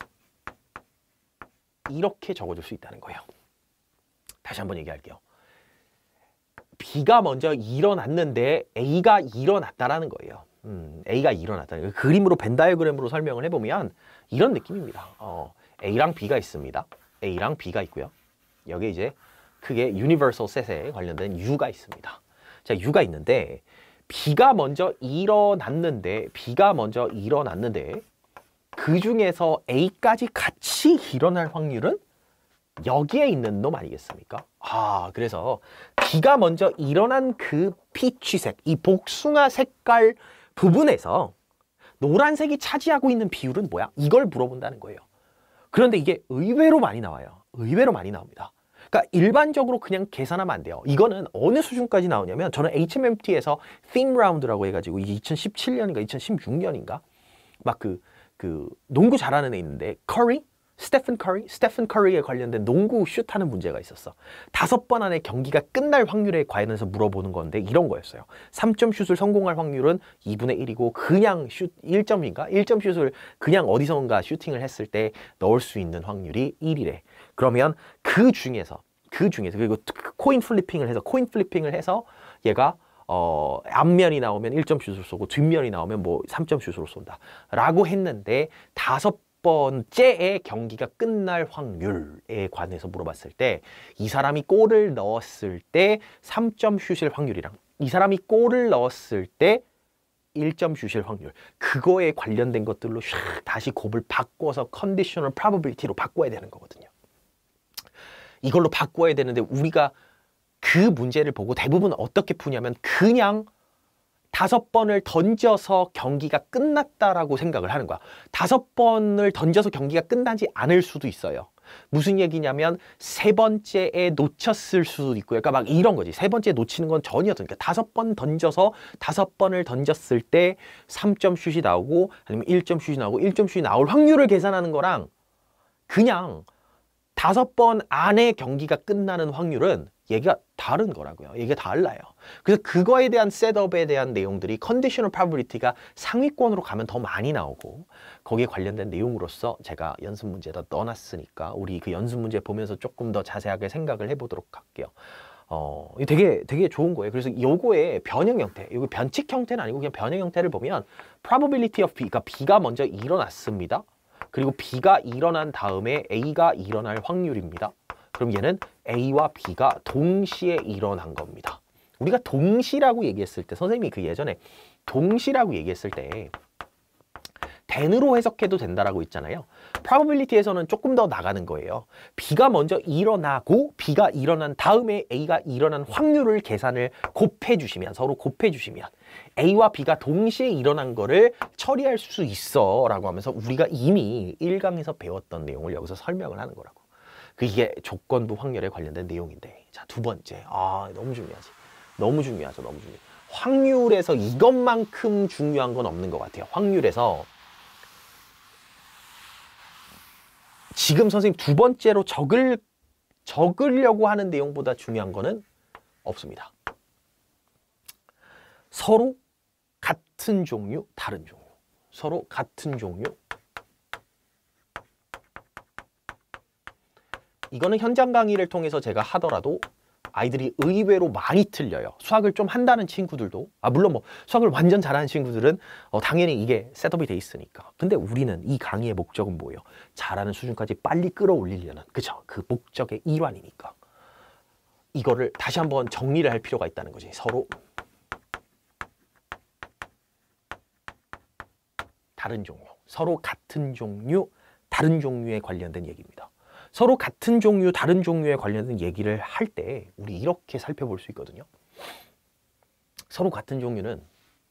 이렇게 적어줄 수 있다는 거예요. 다시 한번 얘기할게요. B가 먼저 일어났는데 A가 일어났다라는 거예요. 음, A가 일어났다는 거예요. 그림으로 벤 다이어그램으로 설명을 해보면 이런 느낌입니다. 어, A랑 B가 있습니다. A랑 B가 있고요. 여기 이제 크게 유니버설 셋에 관련된 U가 있습니다. 자, U가 있는데 B가 먼저 일어났는데 B가 먼저 일어났는데 그 중에서 A까지 같이 일어날 확률은 여기에 있는 놈 아니겠습니까? 아, 그래서 B가 먼저 일어난 그 피치색, 이 복숭아 색깔 부분에서 노란색이 차지하고 있는 비율은 뭐야? 이걸 물어본다는 거예요. 그런데 이게 의외로 많이 나와요. 의외로 많이 나옵니다. 그러니까 일반적으로 그냥 계산하면 안 돼요. 이거는 어느 수준까지 나오냐면 저는 에이치엠엠티에서 theme round라고 해가지고 이천십칠 년인가 이천십육 년인가 막 그 그 농구 잘하는 애 있는데 커리? 스테픈 커리? 스테픈 커리에 관련된 농구 슛하는 문제가 있었어. 다섯 번 안에 경기가 끝날 확률에 관해서 물어보는 건데 이런 거였어요. 삼 점 슛을 성공할 확률은 이분의 일이고 그냥 슛 일 점인가? 일 점 슛을 그냥 어디선가 슈팅을 했을 때 넣을 수 있는 확률이 일이래. 그러면 그 중에서 그 중에서 그리고 코인 플리핑을 해서 코인 플리핑을 해서 얘가 어, 앞면이 나오면 일 점 슛을 쏘고 뒷면이 나오면 뭐 삼 점 슛으로 쏜다 라고 했는데 다섯 번째의 경기가 끝날 확률에 관해서 물어봤을 때 이 사람이 골을 넣었을 때 삼 점 슛일 확률이랑 이 사람이 골을 넣었을 때 일 점 슛일 확률 그거에 관련된 것들로 샥 다시 곱을 바꿔서 컨디셔널 프로버빌리티로 바꿔야 되는 거거든요. 이걸로 바꿔야 되는데 우리가 그 문제를 보고 대부분 어떻게 푸냐면 그냥 다섯 번을 던져서 경기가 끝났다라고 생각을 하는 거야. 다섯 번을 던져서 경기가 끝나지 않을 수도 있어요. 무슨 얘기냐면 세 번째에 놓쳤을 수도 있고요. 그러니까 막 이런 거지. 세 번째 놓치는 건 전혀 그러니까 다섯 번 던져서 다섯 번을 던졌을 때 삼 점 슛이 나오고 아니면 일 점 슛이 나오고 일 점 슛이 나올 확률을 계산하는 거랑 그냥 다섯 번 안에 경기가 끝나는 확률은 얘기가 다른 거라고요. 얘기가 달라요. 그래서 그거에 대한 셋업에 대한 내용들이 컨디셔널 프로버빌리티가 상위권으로 가면 더 많이 나오고 거기에 관련된 내용으로서 제가 연습 문제에다 넣어놨으니까 우리 그 연습 문제 보면서 조금 더 자세하게 생각을 해보도록 할게요. 어, 이게 되게 되게 좋은 거예요. 그래서 요거의 변형 형태, 요거 변칙 형태는 아니고 그냥 변형 형태를 보면 probability of B, 그러니까 B가 먼저 일어났습니다. 그리고 B가 일어난 다음에 A가 일어날 확률입니다. 그럼 얘는 A와 B가 동시에 일어난 겁니다. 우리가 동시라고 얘기했을 때 선생님이 그 예전에 동시라고 얘기했을 때 then으로 해석해도 된다라고 했잖아요. probability에서는 조금 더 나가는 거예요. B가 먼저 일어나고 B가 일어난 다음에 A가 일어난 확률을 계산을 곱해 주시면 서로 곱해 주시면 A와 B가 동시에 일어난 거를 처리할 수 있어 라고 하면서 우리가 이미 일 강에서 배웠던 내용을 여기서 설명을 하는 거라고. 이게 조건부 확률에 관련된 내용인데 자, 두 번째. 아, 너무 중요하지. 너무 중요하죠. 너무 중요해. 확률에서 이것만큼 중요한 건 없는 것 같아요. 확률에서 지금 선생님 두 번째로 적을, 적으려고 하는 내용보다 중요한 거는 없습니다. 서로 같은 종류, 다른 종류. 서로 같은 종류. 이거는 현장 강의를 통해서 제가 하더라도 아이들이 의외로 많이 틀려요. 수학을 좀 한다는 친구들도 아 물론 뭐 수학을 완전 잘하는 친구들은 어, 당연히 이게 셋업이 돼 있으니까. 근데 우리는 이 강의의 목적은 뭐예요? 잘하는 수준까지 빨리 끌어올리려는 그죠? 그 목적의 일환이니까. 이거를 다시 한번 정리를 할 필요가 있다는 거지. 서로 다른 종류, 서로 같은 종류, 다른 종류에 관련된 얘기입니다. 서로 같은 종류, 다른 종류에 관련된 얘기를 할 때 우리 이렇게 살펴볼 수 있거든요. 서로 같은 종류는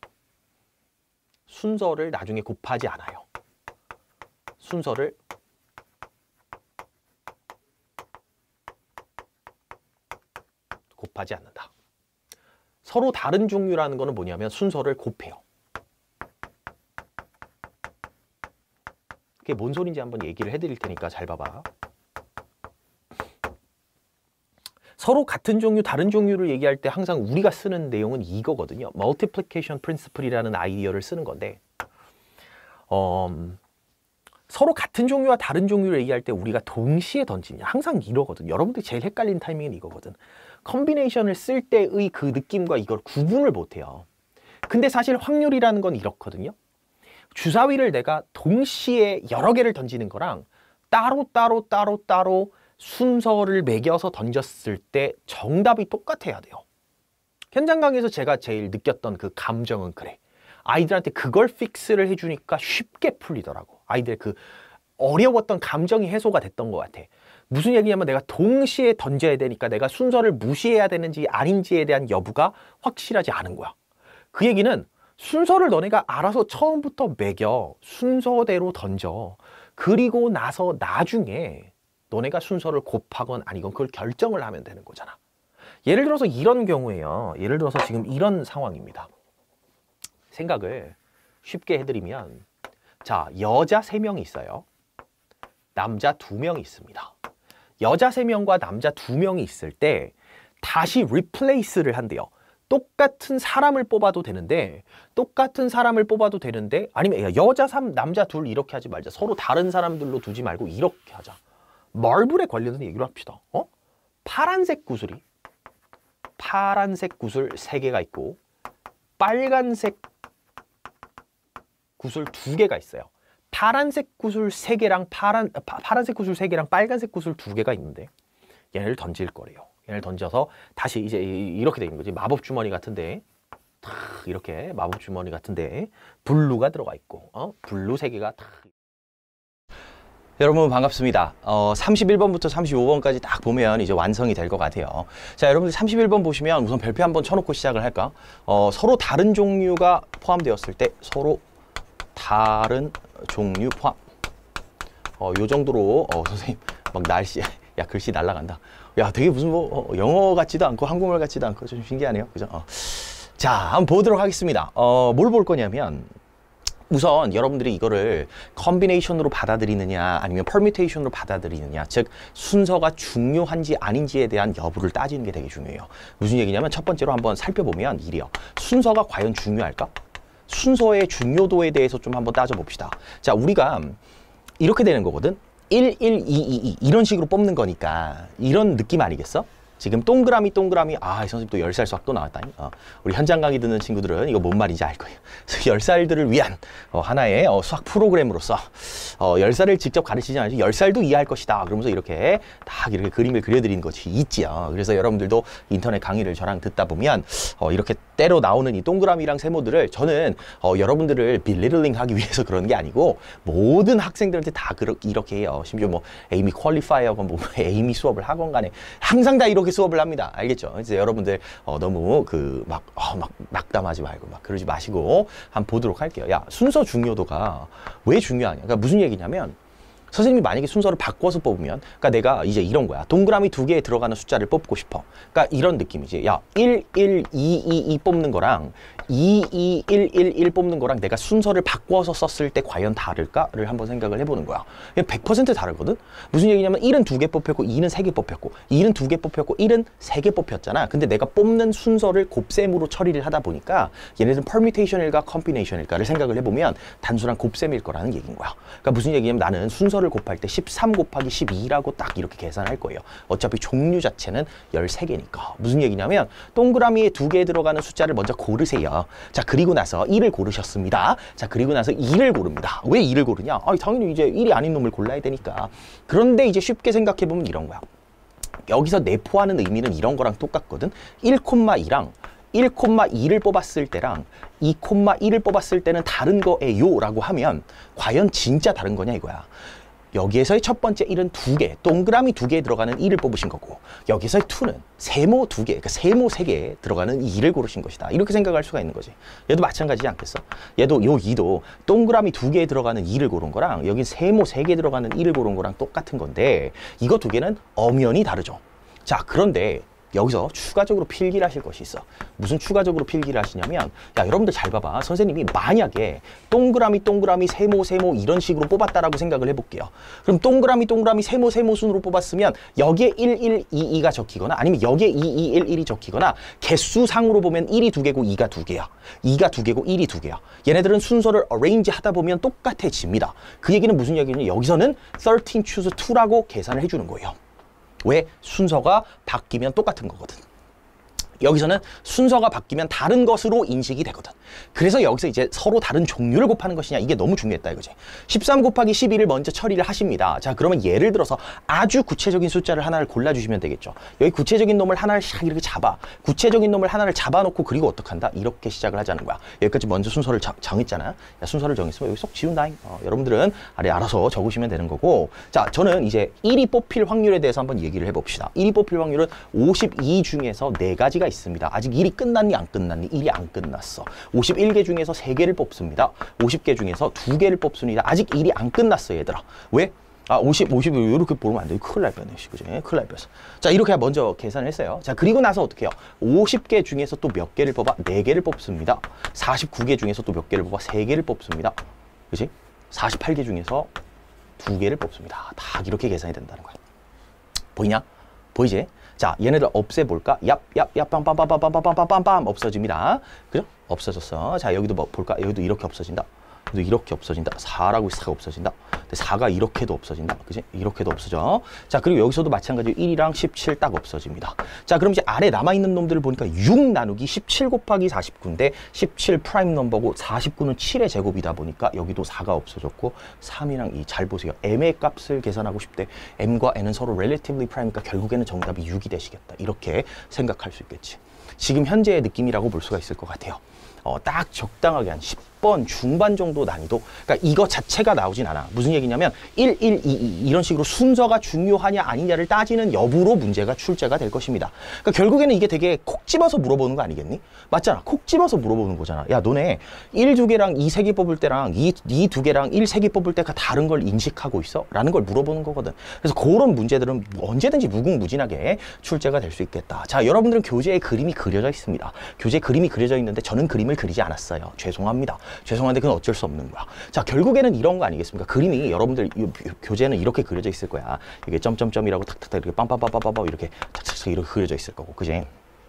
순서를 나중에 곱하지 않아요. 순서를 곱하지 않는다. 서로 다른 종류라는 거는 뭐냐면 순서를 곱해요. 그게 뭔 소린지 한번 얘기를 해드릴 테니까 잘 봐봐. 서로 같은 종류, 다른 종류를 얘기할 때 항상 우리가 쓰는 내용은 이거거든요. Multiplication Principle이라는 아이디어를 쓰는 건데 어, 서로 같은 종류와 다른 종류를 얘기할 때 우리가 동시에 던지냐 항상 이러거든. 여러분들이 제일 헷갈리는 타이밍은 이거거든. 컨비네이션을 쓸 때의 그 느낌과 이걸 구분을 못해요. 근데 사실 확률이라는 건 이렇거든요. 주사위를 내가 동시에 여러 개를 던지는 거랑 따로 따로 따로 따로 순서를 매겨서 던졌을 때 정답이 똑같아야 돼요. 현장 강의에서 제가 제일 느꼈던 그 감정은 그래. 아이들한테 그걸 픽스를 해주니까 쉽게 풀리더라고. 아이들의 그 어려웠던 감정이 해소가 됐던 것 같아. 무슨 얘기냐면 내가 동시에 던져야 되니까 내가 순서를 무시해야 되는지 아닌지에 대한 여부가 확실하지 않은 거야. 그 얘기는 순서를 너네가 알아서 처음부터 매겨 순서대로 던져. 그리고 나서 나중에 너네가 순서를 곱하건 아니건 그걸 결정을 하면 되는 거잖아. 예를 들어서 이런 경우에요. 예를 들어서 지금 이런 상황입니다. 생각을 쉽게 해드리면 자, 여자 세 명이 있어요. 남자 두 명이 있습니다. 여자 세 명과 남자 두 명이 있을 때 다시 리플레이스를 한대요. 똑같은 사람을 뽑아도 되는데 똑같은 사람을 뽑아도 되는데 아니면 여자 삼, 남자 둘 이렇게 하지 말자. 서로 다른 사람들로 두지 말고 이렇게 하자. 말블에 관련된 얘기를 합시다. 어? 파란색 구슬이 파란색 구슬 세 개가 있고 빨간색 구슬 두 개가 있어요. 파란색 구슬 세 개랑 파란 파, 파란색 구슬 세 개랑 빨간색 구슬 두 개가 있는데 얘네를 던질 거래요. 얘네를 던져서 다시 이제 이렇게 되는 거지. 마법 주머니 같은데 탁 이렇게 마법 주머니 같은데 블루가 들어가 있고 어? 블루 세 개가 탁. 여러분 반갑습니다. 어, 삼십일 번부터 삼십오 번까지 딱 보면 이제 완성이 될 것 같아요. 자, 여러분들 삼십일 번 보시면 우선 별표 한번 쳐놓고 시작을 할까? 어, 서로 다른 종류가 포함되었을 때 서로 다른 종류 포함. 어, 요 정도로 어, 선생님 막 날씨 야 글씨 날라간다. 야 되게 무슨 뭐 어, 영어 같지도 않고 한국말 같지도 않고 좀 신기하네요. 그죠? 어. 자, 한번 보도록 하겠습니다. 어, 뭘 볼 거냐면 우선 여러분들이 이거를 컨비네이션으로 받아들이느냐 아니면 퍼뮤테이션으로 받아들이느냐, 즉 순서가 중요한지 아닌지에 대한 여부를 따지는 게 되게 중요해요. 무슨 얘기냐면 첫 번째로 한번 살펴보면 이래요. 순서가 과연 중요할까? 순서의 중요도에 대해서 좀 한번 따져봅시다. 자, 우리가 이렇게 되는 거거든. 일, 일, 이, 이, 이 이런 식으로 뽑는 거니까 이런 느낌 아니겠어? 지금 동그라미 동그라미 아 선생님 또 열 살 수학 또 나왔다니. 어, 우리 현장 강의 듣는 친구들은 이거 뭔 말인지 알 거예요. 열 살들을 위한 어, 하나의 어, 수학 프로그램으로서 어, 열 살을 직접 가르치지 않아도 열 살도 이해할 것이다. 그러면서 이렇게 딱 이렇게 그림을 그려드리는 것이 있지요. 그래서 여러분들도 인터넷 강의를 저랑 듣다 보면 어, 이렇게 때로 나오는 이 동그라미랑 세모들을 저는 어, 여러분들을 빌리틀링 하기 위해서 그러는 게 아니고 모든 학생들한테 다 그러, 이렇게 해요. 심지어 뭐 에이미 퀄리파이어건 뭐 에이미 수업을 하건 간에 항상 다 이렇게 수업을 합니다. 알겠죠? 이제 여러분들 어, 너무 그 막 어, 막 낙담하지 말고 막 그러지 마시고 한번 보도록 할게요. 야, 순서 중요도가 왜 중요하냐? 그러니까 무슨 얘기냐면 선생님이 만약에 순서를 바꿔서 뽑으면, 그러니까 내가 이제 이런 거야. 동그라미 두 개에 들어가는 숫자를 뽑고 싶어. 그러니까 이런 느낌이지. 야, 일, 일, 이, 이, 이 뽑는 거랑 이, 이, 일, 일, 일 뽑는 거랑 내가 순서를 바꿔서 썼을 때 과연 다를까를 한번 생각을 해보는 거야. 백 퍼센트 다르거든? 무슨 얘기냐면 일은 두 개 뽑혔고 이는 세 개 뽑혔고 이는 두 개 뽑혔고 일은 세 개 뽑혔잖아. 근데 내가 뽑는 순서를 곱셈으로 처리를 하다 보니까 얘네들은 퍼뮤테이션일까 컨비네이션일까를 생각을 해보면 단순한 곱셈일 거라는 얘기인 거야. 그러니까 무슨 얘기냐면 나는 순서 를 곱할 때 십삼 곱하기 십이라고 딱 이렇게 계산할 거예요. 어차피 종류 자체는 열세 개니까. 무슨 얘기냐면 동그라미에 두 개 들어가는 숫자를 먼저 고르세요. 자, 그리고 나서 일을 고르셨습니다. 자, 그리고 나서 이를 고릅니다. 왜 이를 고르냐? 아, 당연히 이제 일이 아닌 놈을 골라야 되니까. 그런데 이제 쉽게 생각해보면 이런 거야. 여기서 내포하는 의미는 이런 거랑 똑같거든. 일, 이랑 일 콤마 이를 뽑았을 때랑 이 콤마 일을 뽑았을 때는 다른 거예요 라고 하면 과연 진짜 다른 거냐 이거야. 여기에서의 첫 번째 일은 두 개, 동그라미 두 개에 들어가는 이를 뽑으신 거고 여기서의 이는 세모 두 개, 그러니까 세모 세 개에 들어가는 이를 고르신 것이다. 이렇게 생각할 수가 있는 거지. 얘도 마찬가지지 않겠어? 얘도 요 이도 동그라미 두 개에 들어가는 이를 고른 거랑 여기 세모 세 개에 들어가는 이를 고른 거랑 똑같은 건데 이거 두 개는 엄연히 다르죠. 자, 그런데 여기서 추가적으로 필기를 하실 것이 있어. 무슨 추가적으로 필기를 하시냐면 야, 여러분들 잘 봐봐. 선생님이 만약에 동그라미 동그라미 세모 세모 이런 식으로 뽑았다라고 생각을 해볼게요. 그럼 동그라미 동그라미 세모 세모 순으로 뽑았으면 여기에 일, 일, 이, 이가 적히거나 아니면 여기에 이, 이, 일, 일이 적히거나 개수상으로 보면 일이 두 개고 이가 두 개야. 이가 두 개고 일이 두 개야. 얘네들은 순서를 어레인지 하다 보면 똑같아집니다. 그 얘기는 무슨 얘기냐면 여기서는 십삼 choose 이라고 계산을 해주는 거예요. 왜? 순서가 바뀌면 똑같은 거거든. 여기서는 순서가 바뀌면 다른 것으로 인식이 되거든. 그래서 여기서 이제 서로 다른 종류를 곱하는 것이냐 이게 너무 중요했다 이거지. 십삼 곱하기 십일을 먼저 처리를 하십니다. 자, 그러면 예를 들어서 아주 구체적인 숫자를 하나를 골라주시면 되겠죠. 여기 구체적인 놈을 하나를 샥 이렇게 잡아. 구체적인 놈을 하나를 잡아놓고 그리고 어떡한다? 이렇게 시작을 하자는 거야. 여기까지 먼저 순서를 자, 정했잖아. 야, 순서를 정했으면 여기 쏙 지운다잉. 어, 여러분들은 아래 알아서 적으시면 되는 거고. 자, 저는 이제 일이 뽑힐 확률에 대해서 한번 얘기를 해봅시다. 일이 뽑힐 확률은 오십이 중에서 네 가지가 있습니다. 아직 일이 끝났니 안 끝났니? 일이 안 끝났어. 오십일 개 중에서 세 개를 뽑습니다. 오십 개 중에서 두 개를 뽑습니다. 아직 일이 안 끝났어 얘들아. 왜? 아, 오십, 오십 이렇게 보면 안 돼. 큰일 날 뻔해. 그지? 큰일 날 뻔했어. 자, 이렇게 먼저 계산을 했어요. 자, 그리고 나서 어떻게 해요? 오십 개 중에서 또 몇 개를 뽑아? 네 개를 뽑습니다. 사십구 개 중에서 또 몇 개를 뽑아? 세 개를 뽑습니다. 그지? 사십팔 개 중에서 두 개를 뽑습니다. 다 이렇게 계산이 된다는 거야. 보이냐? 보이지? 자, 얘네들 없애볼까? 얍, 얍, 얍, 빰빰빰빰빰빰빰빰빰 없어집니다. 그죠? 없어졌어. 자, 여기도 뭐 볼까? 여기도 이렇게 없어진다. 여기도 이렇게 없어진다. 사라고 사가 없어진다. 근데 사가 이렇게도 없어진다. 그지? 이렇게도 없어져. 자, 그리고 여기서도 마찬가지로 일이랑 십칠 딱 없어집니다. 자, 그럼 이제 아래 남아있는 놈들을 보니까 육 나누기 십칠 곱하기 사십구인데 십칠 프라임 넘버고 사십구는 칠의 제곱이다 보니까 여기도 사가 없어졌고 삼이랑 이 잘 보세요. m의 값을 계산하고 싶대. m과 n은 서로 relatively prime이니까 결국에는 정답이 육이 되시겠다. 이렇게 생각할 수 있겠지. 지금 현재의 느낌이라고 볼 수가 있을 것 같아요. 어, 딱 적당하게 한 십 번 중반 정도 난이도. 그러니까 이거 자체가 나오진 않아. 무슨 얘기냐면 일, 일, 이, 이 이런 식으로 순서가 중요하냐 아니냐를 따지는 여부로 문제가 출제가 될 것입니다. 그러니까 결국에는 이게 되게 콕 집어서 물어보는 거 아니겠니? 맞잖아. 콕 집어서 물어보는 거잖아. 야, 너네 일 두 개랑 이 세 개 뽑을 때랑 이 두 개랑 일 세 개 뽑을 때가 다른 걸 인식하고 있어? 라는 걸 물어보는 거거든. 그래서 그런 문제들은 언제든지 무궁무진하게 출제가 될 수 있겠다. 자, 여러분들은 교재에 그림이 그려져 있습니다. 교재에 그림이 그려져 있는데 저는 그림을 그리지 않았어요. 죄송합니다. 죄송한데 그건 어쩔 수 없는 거야. 자, 결국에는 이런 거 아니겠습니까? 그림이 여러분들 이, 교재는 이렇게 그려져 있을 거야. 이게 점점점이라고 탁탁탁 이렇게 빰빰빰빰빰 이렇게 착착착 이렇게 그려져 있을 거고, 그지?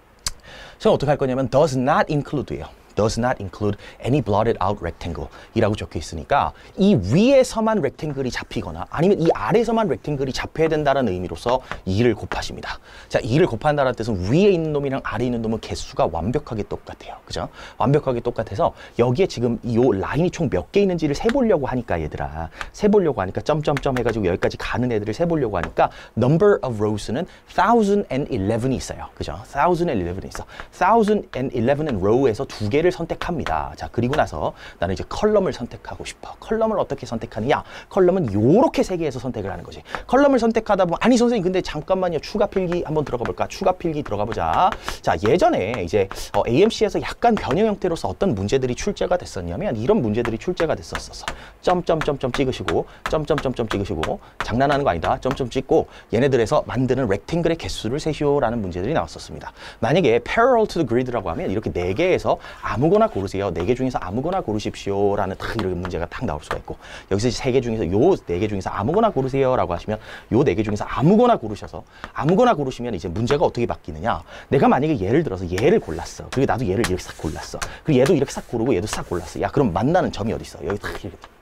저는 어떻게 할 거냐면 does not include예요. does not include any blotted out rectangle 이라고 적혀 있으니까 이 위에서만 rectangle이 잡히거나 아니면 이 아래서만 rectangle이 잡혀야 된다는 의미로서 이를 곱하십니다. 자, 이를 곱한다는 뜻은 위에 있는 놈이랑 아래에 있는 놈은 개수가 완벽하게 똑같아요. 그죠? 완벽하게 똑같아서 여기에 지금 이 라인이 총 몇 개 있는지를 세보려고 하니까 얘들아 세보려고 하니까 점점점 해가지고 여기까지 가는 애들을 세보려고 하니까 number of rows는 one thousand eleven이 있어요. 그죠? one thousand eleven이 있어. one thousand eleven은 row에서 두 개를 선택합니다. 자, 그리고 나서 나는 이제 컬럼을 선택하고 싶어. 컬럼을 어떻게 선택하느냐? 컬럼은 요렇게 세 개에서 선택을 하는 거지. 컬럼을 선택하다 보면 아니 선생님 근데 잠깐만요. 추가 필기 한번 들어가 볼까? 추가 필기 들어가 보자. 자, 예전에 이제 어, 에이엠씨에서 약간 변형 형태로서 어떤 문제들이 출제가 됐었냐면 이런 문제들이 출제가 됐었어. 점점점점 찍으시고 점점점점 찍으시고 장난하는 거 아니다. 점점 찍고 얘네들에서 만드는 렉탱글의 개수를 세시오라는 문제들이 나왔었습니다. 만약에 parallel to the grid라고 하면 이렇게 네 개에서 아무거나 고르세요. 네 개 중에서 아무거나 고르십시오라는 딱 이렇게 문제가 딱 나올 수가 있고 여기서 세 개 중에서 요 네 개 중에서 아무거나 고르세요라고 하시면 요 네 개 중에서 아무거나 고르셔서 아무거나 고르시면 이제 문제가 어떻게 바뀌느냐? 내가 만약에 예를 들어서 얘를 골랐어. 그리고 나도 얘를 이렇게 싹 골랐어. 그리고 얘도 이렇게 싹 고르고 얘도 싹 골랐어. 야, 그럼 만나는 점이 어디 있어? 여기 딱 이렇게.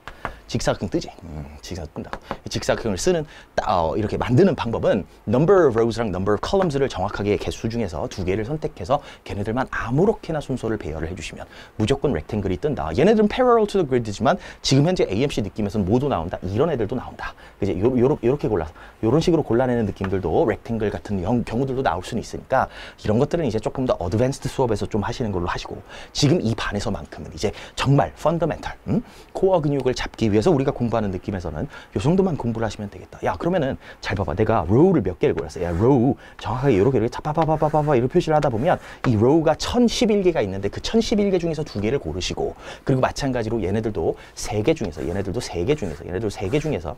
직사각형 뜨지. 음, 직사각형 뜬다. 직사각형을 쓰는 어, 이렇게 만드는 방법은 number of rows랑 number of columns를 정확하게 개수 중에서 두 개를 선택해서 걔네들만 아무렇게나 순서를 배열을 해주시면 무조건 rectangle이 뜬다. 얘네들은 parallel to the grid지만 지금 현재 에이엠씨 느낌에서는 모두 나온다. 이런 애들도 나온다. 이제 요, 요, 요렇게 골라서 요런 식으로 골라내는 느낌들도 rectangle 같은 영, 경우들도 나올 수는 있으니까 이런 것들은 이제 조금 더 어드밴스드 수업에서 좀 하시는 걸로 하시고 지금 이 반에서만큼은 이제 정말 펀더멘탈 음? 코어 근육을 잡기 위해서 우리가 공부하는 느낌에서는 요 정도만 공부를 하시면 되겠다. 야 그러면은 잘 봐봐. 내가 row를 몇 개를 골랐어. 야 row 정확하게 이렇게 이렇게 차파파파파파 이렇게 표시를 하다 보면 이 row가 천십일 개가 있는데 그 천십일 개 중에서 두 개를 고르시고 그리고 마찬가지로 얘네들도 세 개 중에서 얘네들도 세 개 중에서 얘네들도 세 개 중에서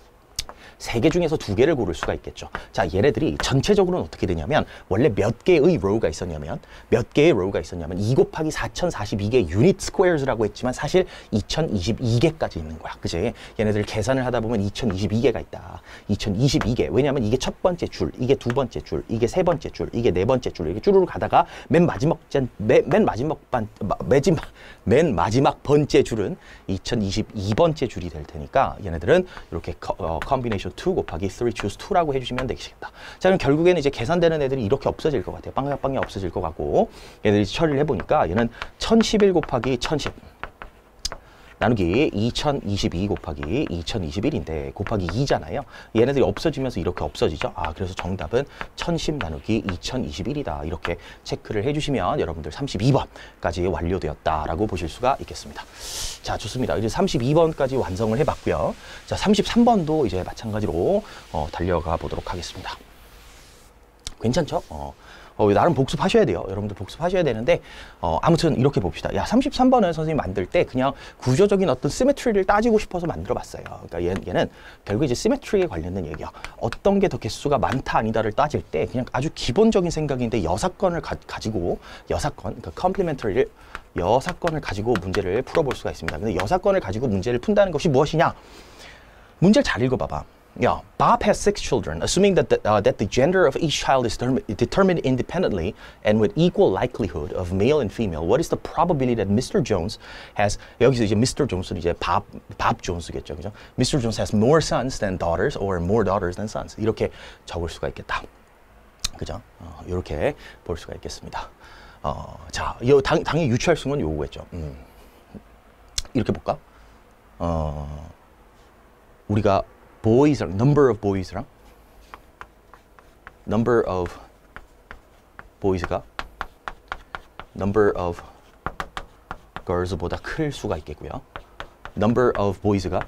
세 개 중에서 두 개를 고를 수가 있겠죠. 자, 얘네들이 전체적으로는 어떻게 되냐면 원래 몇 개의 row가 있었냐면 몇 개의 row가 있었냐면 이 곱하기 사천사십이 개 유닛 스퀘어즈라고 했지만 사실 이천이십이 개까지 있는 거야. 그지? 얘네들 계산을 하다 보면 이천이십이 개가 있다. 이천이십이 개. 왜냐면 이게 첫 번째 줄, 이게 두 번째 줄, 이게 세 번째 줄, 이게 네 번째 줄 이렇게 쭈루루 가다가 맨 마지막 짠, 맨, 맨 마지막 반, 마지막 맨 마지막 번째 줄은 이천이십이 번째 줄이 될 테니까 얘네들은 이렇게 어, 컴비네이션 이 곱하기 삼 choose 이라고 해주시면 되겠다. 자, 그럼 결국에는 이제 계산되는 애들이 이렇게 없어질 것 같아요. 빵빵빵이 없어질 것 같고 얘들이 처리를 해보니까 얘는 천십일 곱하기 천십 나누기 이천이십이 곱하기 이천이십일인데 곱하기 이잖아요. 얘네들이 없어지면서 이렇게 없어지죠. 아, 그래서 정답은 천십 나누기 이천이십일이다. 이렇게 체크를 해주시면 여러분들 삼십이 번까지 완료되었다라고 보실 수가 있겠습니다. 자, 좋습니다. 이제 삼십이 번까지 완성을 해봤고요. 자, 삼십삼 번도 이제 마찬가지로 어, 달려가 보도록 하겠습니다. 괜찮죠? 어. 어, 나름 복습하셔야 돼요. 여러분들 복습하셔야 되는데 어, 아무튼 이렇게 봅시다. 야, 삼십삼 번은 선생님 만들 때 그냥 구조적인 어떤 시메트리를 따지고 싶어서 만들어 봤어요. 그러니까 얘, 얘는 결국 이제 시메트리에 관련된 얘기야. 어떤 게 더 개수가 많다 아니다를 따질 때 그냥 아주 기본적인 생각인데 여사건을 가, 가지고 여사건, 그러니까 컴플리멘터리를 여사건을 가지고 문제를 풀어볼 수가 있습니다. 근데 여사건을 가지고 문제를 푼다는 것이 무엇이냐? 문제를 잘 읽어봐봐. Yeah, Bob has six children. Assuming that the, uh, that the gender of each child is term determined independently and with equal likelihood of male and female, what is the probability that Mister Jones has 여기서 이제 Mister Jones는 이제 Bob Bob Jones겠죠, 그죠? Mister Jones has more sons than daughters, or more daughters than sons. 이렇게 적을 수가 있겠다, 그죠? 어, 이렇게 볼 수가 있겠습니다. 어, 자, 요 당, 당연히 유추할 수 있는 건 요거겠죠. 음. 이렇게 볼까? 어, 우리가 boys랑 number of boys랑 number of boys가 number of girls보다 클 수가 있겠고요. number of boys가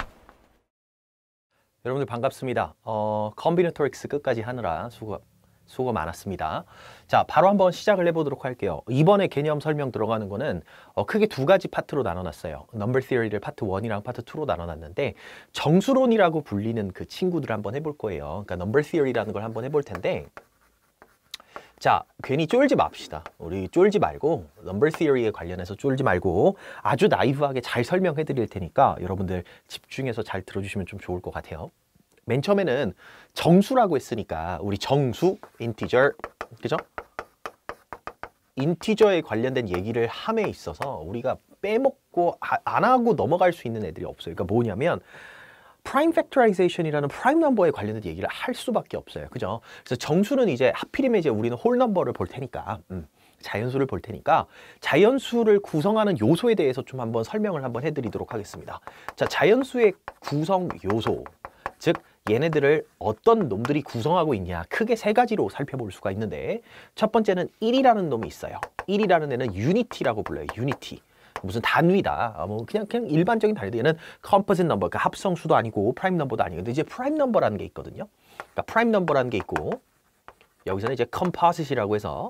여러분들 반갑습니다. 어, 컴비네토릭스 끝까지 하느라 수고 수고 많았습니다. 자, 바로 한번 시작을 해보도록 할게요. 이번에 개념 설명 들어가는 거는 어, 크게 두 가지 파트로 나눠놨어요. 넘버 티어리를 파트 원이랑 파트 투로 나눠놨는데 정수론이라고 불리는 그 친구들 한번 해볼 거예요. 그러니까 넘버 티어리라는 걸 한번 해볼 텐데 자, 괜히 쫄지 맙시다. 우리 쫄지 말고 넘버 티어리에 관련해서 쫄지 말고 아주 나이브하게 잘 설명해 드릴 테니까 여러분들 집중해서 잘 들어주시면 좀 좋을 것 같아요. 맨 처음에는 정수라고 했으니까 우리 정수, 인티저, 그죠? 인티저에 관련된 얘기를 함에 있어서 우리가 빼먹고 아, 안 하고 넘어갈 수 있는 애들이 없어요. 그러니까 뭐냐면 프라임 팩터라이제이션이라는 프라임 넘버에 관련된 얘기를 할 수밖에 없어요. 그죠? 그래서 정수는 이제 하필이면 이제 우리는 홀 넘버를 볼 테니까 음, 자연수를 볼 테니까 자연수를 구성하는 요소에 대해서 좀 한번 설명을 한번 해드리도록 하겠습니다. 자, 자연수의 구성 요소, 즉 얘네들을 어떤 놈들이 구성하고 있냐 크게 세 가지로 살펴볼 수가 있는데 첫 번째는 일이라는 놈이 있어요. 일이라는 애는 유니티라고 불러요. 유니티. 무슨 단위다. 뭐 그냥 그냥 일반적인 단위도 얘는 컴포짓 넘버, 그러니까 합성수도 아니고 프라임 넘버도 아니고 근데 이제 프라임 넘버라는 게 있거든요. 그러니까 프라임 넘버라는 게 있고 여기서는 이제 컴포짓이라고 해서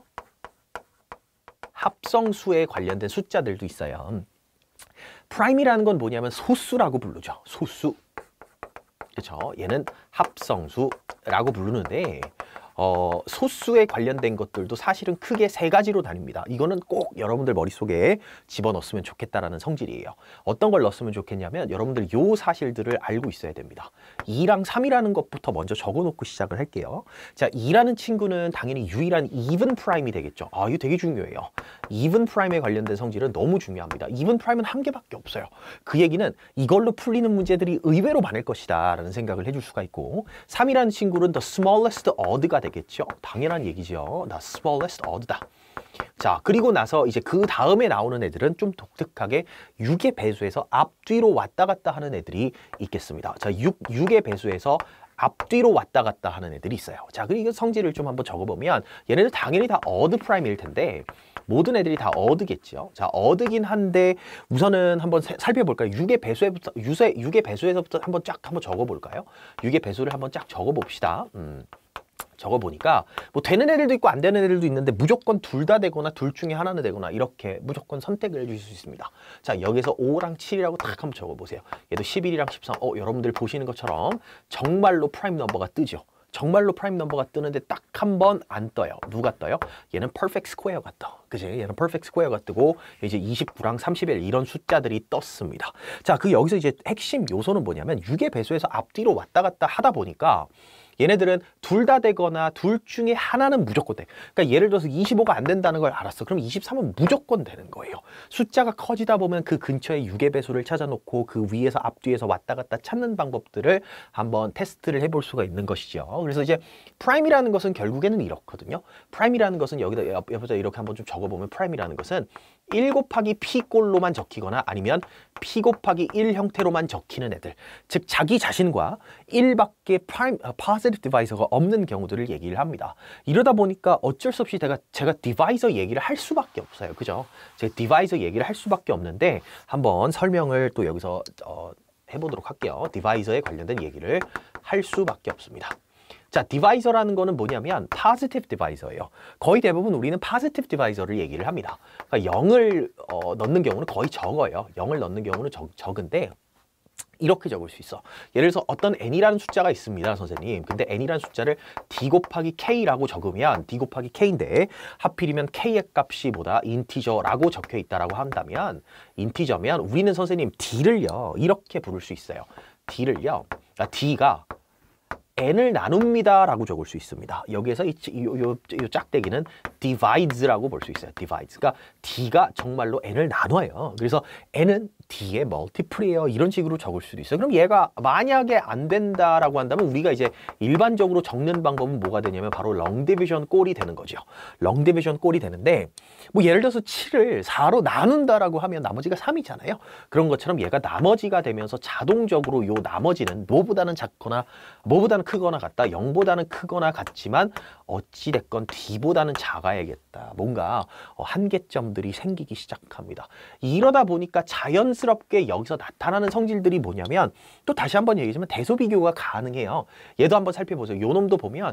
합성수에 관련된 숫자들도 있어요. 프라임이라는 건 뭐냐면 소수라고 부르죠. 소수. 그렇죠? 얘는 합성수라고 부르는데 어, 소수에 관련된 것들도 사실은 크게 세 가지로 나뉩니다. 이거는 꼭 여러분들 머릿속에 집어넣었으면 좋겠다라는 성질이에요. 어떤 걸 넣었으면 좋겠냐면 여러분들 요 사실들을 알고 있어야 됩니다. 이랑 삼이라는 것부터 먼저 적어놓고 시작을 할게요. 자, 이라는 친구는 당연히 유일한 even prime이 되겠죠. 아, 이거 되게 중요해요. even prime에 관련된 성질은 너무 중요합니다. even prime은 한 개밖에 없어요. 그 얘기는 이걸로 풀리는 문제들이 의외로 많을 것이다 라는 생각을 해줄 수가 있고, 삼이라는 친구는 the smallest odd가 되겠죠. 당연한 얘기죠. the smallest odd다. 자, 그리고 나서 이제 그 다음에 나오는 애들은 좀 독특하게 육의 배수에서 앞뒤로 왔다 갔다 하는 애들이 있겠습니다. 자, 육, 육의 배수에서 앞뒤로 왔다 갔다 하는 애들이 있어요. 자, 그리고 성질을 좀 한번 적어보면 얘네들 당연히 다 odd prime일 텐데 모든 애들이 다 odd겠죠. 자, odd긴 한데 우선은 한번 세, 살펴볼까요? 육의 배수에부터, 육의 배수에서부터 한번 쫙 한번 적어볼까요? 육의 배수를 한번 쫙 적어봅시다. 음. 적어보니까 뭐 되는 애들도 있고 안 되는 애들도 있는데 무조건 둘 다 되거나 둘 중에 하나는 되거나 이렇게 무조건 선택을 해주실 수 있습니다. 자, 여기서 오랑 칠이라고 딱 한번 적어보세요. 얘도 십일이랑 십삼. 어, 여러분들 보시는 것처럼 정말로 프라임 넘버가 뜨죠. 정말로 프라임 넘버가 뜨는데 딱 한 번 안 떠요. 누가 떠요? 얘는 퍼펙트 스퀘어가 떠. 그지? 얘는 퍼펙트 스퀘어가 뜨고 이제 이십구랑 삼십일 이런 숫자들이 떴습니다. 자, 그 여기서 이제 핵심 요소는 뭐냐면 육의 배수에서 앞뒤로 왔다 갔다 하다 보니까 얘네들은 둘 다 되거나 둘 중에 하나는 무조건 돼. 그러니까 예를 들어서 이십오가 안 된다는 걸 알았어. 그럼 이십삼은 무조건 되는 거예요. 숫자가 커지다 보면 그 근처에 육의 배수를 찾아놓고 그 위에서 앞뒤에서 왔다 갔다 찾는 방법들을 한번 테스트를 해볼 수가 있는 것이죠. 그래서 이제 프라임이라는 것은 결국에는 이렇거든요. 프라임이라는 것은 여기다 옆에다 이렇게 한번 좀 적어보면 프라임이라는 것은 일 곱하기 P꼴로만 적히거나 아니면 P 곱하기 일 형태로만 적히는 애들, 즉 자기 자신과 일밖에 프라임, positive 디바이저가 없는 경우들을 얘기를 합니다. 이러다 보니까 어쩔 수 없이 제가, 제가 디바이저 얘기를 할 수밖에 없어요. 그죠? 제가 디바이저 얘기를 할 수밖에 없는데 한번 설명을 또 여기서 어, 해보도록 할게요. 디바이저에 관련된 얘기를 할 수밖에 없습니다. 자, 디바이저라는 거는 뭐냐면 positive 디바이저예요. 거의 대부분 우리는 positive 디바이저를 얘기를 합니다. 그러니까 영을 어, 넣는 경우는 거의 적어요. 영을 넣는 경우는 적, 적은데 이렇게 적을 수 있어. 예를 들어서 어떤 n이라는 숫자가 있습니다, 선생님. 근데 n이라는 숫자를 d 곱하기 k라고 적으면 d 곱하기 k인데 하필이면 k의 값이 뭐다? 인티저라고 적혀 있다라고 한다면 인티저면 우리는 선생님 d를요 이렇게 부를 수 있어요. d를요, 아, d가 n을 나눕니다 라고 적을 수 있습니다. 여기에서 이, 이, 요, 요 짝대기는 divides라고 볼 수 있어요. divides. 그러니까 d가 정말로 n을 나눠요. 그래서 n은 d의 멀티플이에요. 이런 식으로 적을 수도 있어요. 그럼 얘가 만약에 안 된다라고 한다면 우리가 이제 일반적으로 적는 방법은 뭐가 되냐면 바로 long division 꼴이 되는 거죠. long division 꼴이 되는데 뭐 예를 들어서 칠을 사로 나눈다라고 하면 나머지가 삼이잖아요. 그런 것처럼 얘가 나머지가 되면서 자동적으로 요 나머지는 뭐보다는 작거나 뭐보다는 크거나 같다. 영보다는 크거나 같지만 어찌됐건 d보다는 작아야겠다. 뭔가 한계점들이 생기기 시작합니다. 이러다 보니까 자연스럽게 여기서 나타나는 성질들이 뭐냐면 또 다시 한번 얘기하지만 대소비교가 가능해요. 얘도 한번 살펴보세요. 요 놈도 보면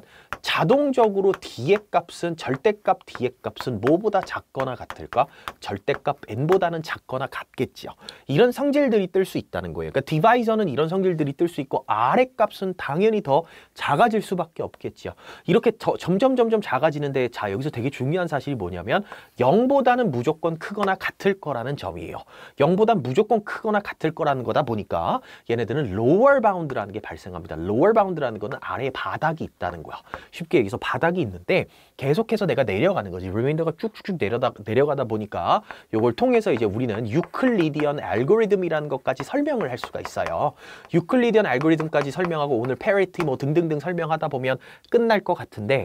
자동적으로 d의 값은 절대값 d의 값은 뭐보다 작거나 같을까? 절대값 n보다는 작거나 같겠지요. 이런 성질들이 뜰 수 있다는 거예요. 그러니까 디바이저는 이런 성질들이 뜰 수 있고 아래 값은 당연히 더 작아질 수밖에 없겠지요. 이렇게 더 점점 점점 작아지는데 자 여기서 되게 중요한 사실이 뭐냐면 영보다는 무조건 크거나 같을 거라는 점이에요. 영보다 무조건 크거나 같을 거라는 거다 보니까 얘네들은 lower bound라는 게 발생합니다. lower bound라는 거는 아래에 바닥이 있다는 거야. 쉽게 얘기해서 바닥이 있는데 계속해서 내가 내려가는 거지. 리메인더가 쭉쭉쭉 내려다, 내려가다 보니까 이걸 통해서 이제 우리는 유클리디언 알고리즘이라는 것까지 설명을 할 수가 있어요. 유클리디언 알고리즘까지 설명하고 오늘 페리티 뭐 등등등 설명하다 보면 끝날 것 같은데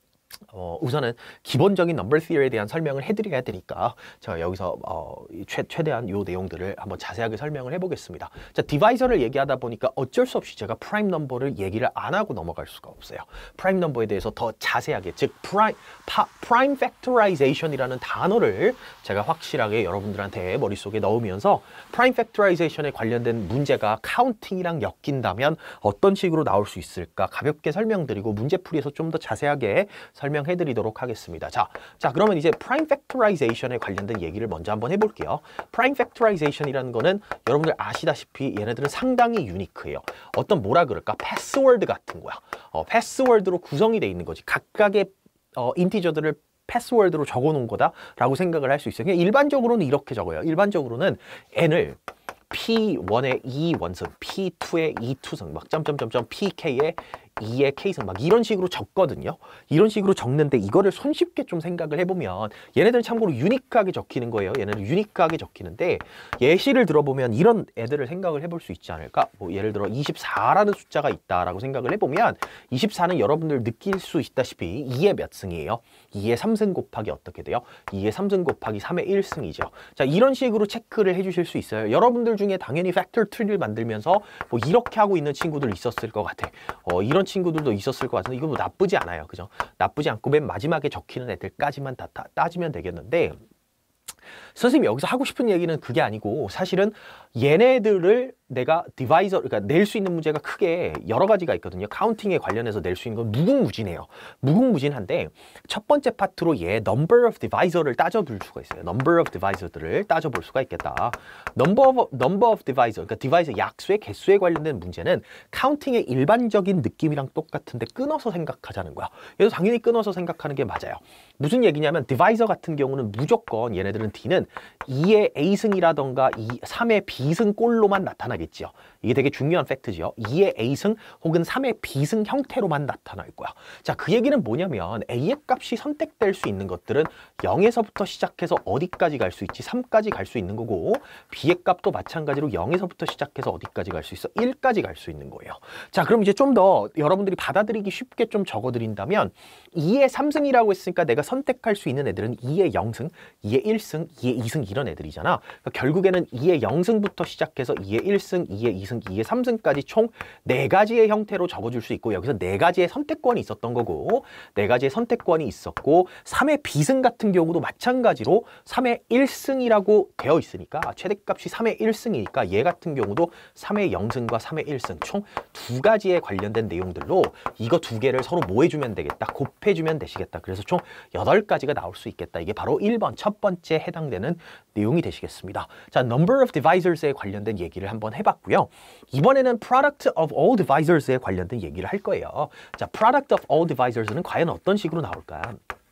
어, 우선은 기본적인 넘버 시어리에 대한 설명을 해드려야 되니까 제가 여기서 어, 최, 최대한 요 내용들을 한번 자세하게 설명을 해보겠습니다. 자, 디바이저를 얘기하다 보니까 어쩔 수 없이 제가 프라임 넘버를 얘기를 안 하고 넘어갈 수가 없어요. 프라임 넘버에 대해서 더 자세하게, 즉 프라임, 파, 프라임 팩토라이제이션이라는 단어를 제가 확실하게 여러분들한테 머릿속에 넣으면서 프라임 팩토라이제이션에 관련된 문제가 카운팅이랑 엮인다면 어떤 식으로 나올 수 있을까 가볍게 설명드리고 문제풀이에서 좀 더 자세하게 설명해 드리도록 하겠습니다. 자, 자 그러면 이제 프라임 팩토라이제이션에 관련된 얘기를 먼저 한번 해볼게요. 프라임 팩토라이제이션이라는 거는 여러분들 아시다시피 얘네들은 상당히 유니크해요. 어떤 뭐라 그럴까? 패스워드 같은 거야. 어, 패스워드로 구성이 돼 있는 거지. 각각의 어, 인티저들을 패스워드로 적어놓은 거다라고 생각을 할 수 있어요. 그냥 일반적으로는 이렇게 적어요. 일반적으로는 n을 피 원의 이 원승, 피 투의 이 투승, 막 점점점점 피케이의 이의 K승 막 이런 식으로 적거든요. 이런 식으로 적는데 이거를 손쉽게 좀 생각을 해보면 얘네들은 참고로 유니크하게 적히는 거예요. 얘네는 유니크하게 적히는데 예시를 들어보면 이런 애들을 생각을 해볼 수 있지 않을까? 뭐 예를 들어 이십사라는 숫자가 있다라고 생각을 해보면 이십사는 여러분들 느낄 수 있다시피 이의 몇 승이에요? 이의 삼승 곱하기 어떻게 돼요? 이의 삼승 곱하기 삼의 일승이죠. 자, 이런 식으로 체크를 해주실 수 있어요. 여러분들 중에 당연히 팩터 트리를 만들면서 뭐 이렇게 하고 있는 친구들 있었을 것 같아. 어, 이런 친구들도 있었을 것 같은데 이거 뭐 나쁘지 않아요. 그죠? 나쁘지 않고 맨 마지막에 적히는 애들까지만 다, 다 따지면 되겠는데 선생님이 여기서 하고 싶은 얘기는 그게 아니고 사실은 얘네들을 내가 디바이저, 그러니까 낼 수 있는 문제가 크게 여러 가지가 있거든요. 카운팅에 관련해서 낼 수 있는 건 무궁무진해요. 무궁무진한데 첫 번째 파트로 얘 number of divisor를 따져둘 수가 있어요. number of divisor들을 따져볼 수가 있겠다. number of, number of divisor, 그러니까 디바이저 약수의 개수에 관련된 문제는 카운팅의 일반적인 느낌이랑 똑같은데 끊어서 생각하자는 거야. 그래서 당연히 끊어서 생각하는 게 맞아요. 무슨 얘기냐면 디바이저 같은 경우는 무조건 얘네들은 D는 이의 A승이라던가 삼의 B승 꼴로만 나타나겠지요. 이게 되게 중요한 팩트지요. 이의 A승 혹은 삼의 B승 형태로만 나타날 거야. 자, 그 얘기는 뭐냐면 A의 값이 선택될 수 있는 것들은 영에서부터 시작해서 어디까지 갈 수 있지? 삼까지 갈 수 있는 거고 B의 값도 마찬가지로 영에서부터 시작해서 어디까지 갈 수 있어? 일까지 갈 수 있는 거예요. 자, 그럼 이제 좀 더 여러분들이 받아들이기 쉽게 좀 적어드린다면 이의 삼승이라고 했으니까 내가 선택할 수 있는 애들은 이의 영승, 이의 일승, 이의 이승 이런 애들이잖아. 그러니까 결국에는 이의 영승부터 시작해서 이의 일승, 이의 이승, 이의 삼승까지 총 네 가지의 형태로 적어줄 수 있고 여기서 네 가지의 선택권이 있었던 거고 네 가지의 선택권이 있었고 삼의 비승 같은 경우도 마찬가지로 삼의 일승이라고 되어 있으니까 최대값이 삼의 일승이니까 얘 같은 경우도 삼의 영승과 삼의 일승 총 두 가지에 관련된 내용들로 이거 두 개를 서로 뭐 해주면 되겠다? 곱해주면 되시겠다. 그래서 총 여덟 가지가 나올 수 있겠다. 이게 바로 일 번 첫 번째 해당되는 내용이 되시겠습니다. 자, number of divisors에 관련된 얘기를 한번 해봤고요. 이번에는 product of all divisors에 관련된 얘기를 할 거예요. 자, product of all divisors는 과연 어떤 식으로 나올까?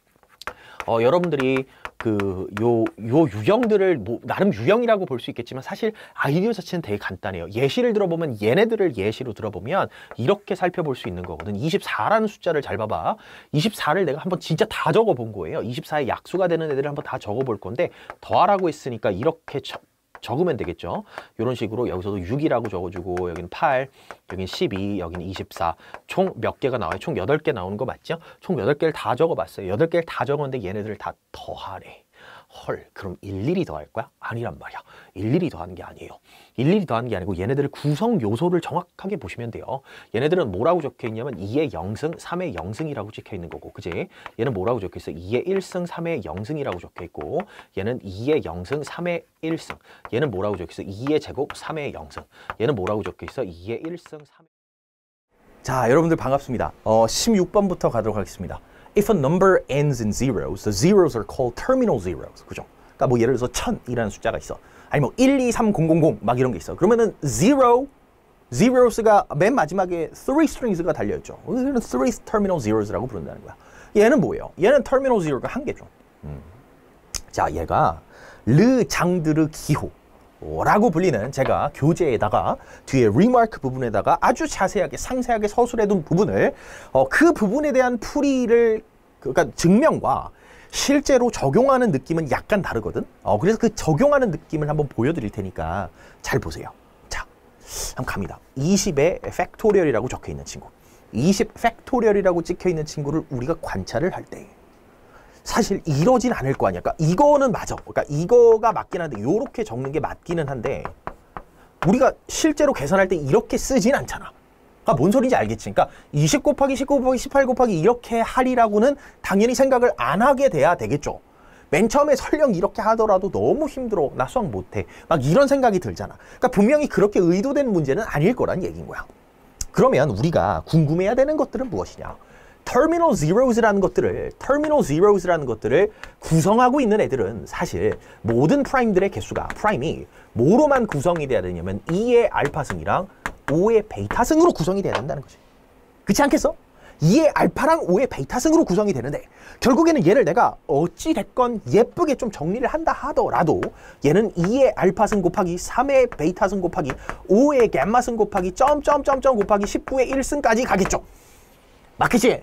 어, 여러분들이 그 요 요 유형들을 뭐 나름 유형이라고 볼 수 있겠지만 사실 아이디어 자체는 되게 간단해요. 예시를 들어보면 얘네들을 예시로 들어보면 이렇게 살펴볼 수 있는 거거든. 이십사라는 숫자를 잘 봐봐. 이십사를 내가 한번 진짜 다 적어본 거예요. 이십사의 약수가 되는 애들을 한번 다 적어볼 건데 더하라고 했으니까 이렇게 쳐, 적으면 되겠죠. 이런 식으로 여기서도 육이라고 적어주고 여기는 팔, 여기는 십이, 여기는 이십사. 총 몇 개가 나와요? 총 여덟 개 나오는 거 맞죠? 총 여덟 개를 다 적어봤어요. 여덟 개를 다 적었는데 얘네들을 다 더하래. 헐, 그럼 일일이 더할 거야? 아니란 말이야. 일일이 더하는 게 아니에요. 일일이 더하는 게 아니고 얘네들의 구성 요소를 정확하게 보시면 돼요. 얘네들은 뭐라고 적혀 있냐면 이의 영승, 삼의 영승이라고 찍혀 있는 거고, 그지? 얘는 뭐라고 적혀 있어? 이의 일승, 삼의 영승이라고 적혀 있고, 얘는 이의 영승, 삼의 일승. 얘는 뭐라고 적혀 있어? 이의 제곱, 삼의 영승. 얘는 뭐라고 적혀 있어? 이의 일승, 삼의. 자, 여러분들 반갑습니다. 어, 십육 번부터 가도록 하겠습니다. If a number ends in zeros, the zeros are called terminal zeros. 그죠? 그러니까 뭐 예를 들어서 천이라는 숫자가 있어. 아니 뭐 일, 이, 삼, 공, 공, 공 막 이런 게 있어. 그러면은 zero, zeros가 맨 마지막에 three strings가 달려있죠. 이거는 three terminal zeros라고 부른다는 거야. 얘는 뭐예요? 얘는 terminal zero가 한 개죠. 음. 자, 얘가 르, 장드르, 기호 라고 불리는 제가 교재에다가 뒤에 리마크 부분에다가 아주 자세하게 상세하게 서술해둔 부분을 어, 그 부분에 대한 풀이를 그러니까 증명과 실제로 적용하는 느낌은 약간 다르거든. 어, 그래서 그 적용하는 느낌을 한번 보여드릴 테니까 잘 보세요. 자, 한번 갑니다. 이십의 팩토리얼이라고 적혀 있는 친구, 이십 팩토리얼이라고 찍혀 있는 친구를 우리가 관찰을 할 때 사실 이러진 않을 거 아니야. 그러니까 이거는 맞아. 그러니까 이거가 맞긴 한데 요렇게 적는 게 맞기는 한데 우리가 실제로 계산할 때 이렇게 쓰진 않잖아. 그러니까 뭔 소리인지 알겠지. 그러니까 이십 곱하기 십구 곱하기 십팔 곱하기 이렇게 하리라고는 당연히 생각을 안 하게 돼야 되겠죠. 맨 처음에 설령 이렇게 하더라도 너무 힘들어. 나 수학 못해. 막 이런 생각이 들잖아. 그러니까 분명히 그렇게 의도된 문제는 아닐 거란 얘기인 거야. 그러면 우리가 궁금해야 되는 것들은 무엇이냐? 터미널 zeroes라는 것들을 터미널 zeroes라는 것들을 구성하고 있는 애들은 사실 모든 프라임들의 개수가 프라임이 뭐로만 구성이 돼야 되냐면 이의 알파승이랑 오의 베타승으로 구성이 돼야 된다는 거지. 그렇지 않겠어? 이의 알파랑 오의 베타승으로 구성이 되는데 결국에는 얘를 내가 어찌 됐건 예쁘게 좀 정리를 한다 하더라도 얘는 이의 알파승 곱하기 삼의 베타승 곱하기 오의 갬마승 곱하기 점점점점 곱하기 십구의 일승까지 가겠죠. 맞겠지?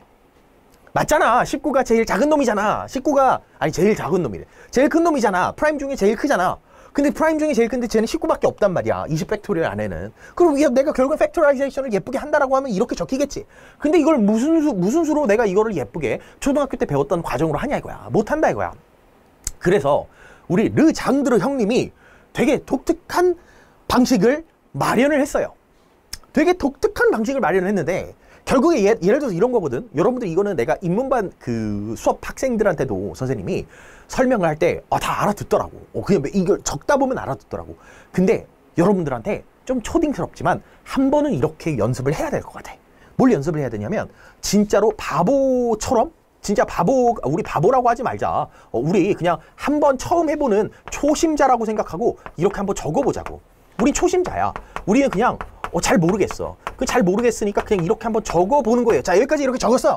맞잖아. 십구가 제일 작은 놈이잖아. 십구가 아니 제일 작은 놈이래. 제일 큰 놈이잖아. 프라임 중에 제일 크잖아. 근데 프라임 중에 제일 큰데 쟤는 십구밖에 없단 말이야. 이십 팩토리얼 안에는. 그럼 내가 결국엔 팩토라이제이션을 예쁘게 한다라고 하면 이렇게 적히겠지. 근데 이걸 무슨 수, 무슨 수로 내가 이거를 예쁘게 초등학교 때 배웠던 과정으로 하냐 이거야. 못한다 이거야. 그래서 우리 르 장드르 형님이 되게 독특한 방식을 마련을 했어요. 되게 독특한 방식을 마련을 했는데 결국에 예, 예를 들어서 이런 거거든. 여러분들 이거는 내가 인문반 그 수업 학생들한테도 선생님이 설명을 할 때 아, 다 알아듣더라고. 어, 그냥 이걸 적다 보면 알아듣더라고. 근데 여러분들한테 좀 초딩스럽지만 한 번은 이렇게 연습을 해야 될 것 같아. 뭘 연습을 해야 되냐면 진짜로 바보처럼 진짜 바보, 우리 바보라고 하지 말자. 어, 우리 그냥 한 번 처음 해보는 초심자라고 생각하고 이렇게 한번 적어보자고. 우린 초심자야. 우리는 그냥 어, 잘 모르겠어. 그 잘 모르겠으니까 그냥 이렇게 한번 적어보는 거예요. 자, 여기까지 이렇게 적었어.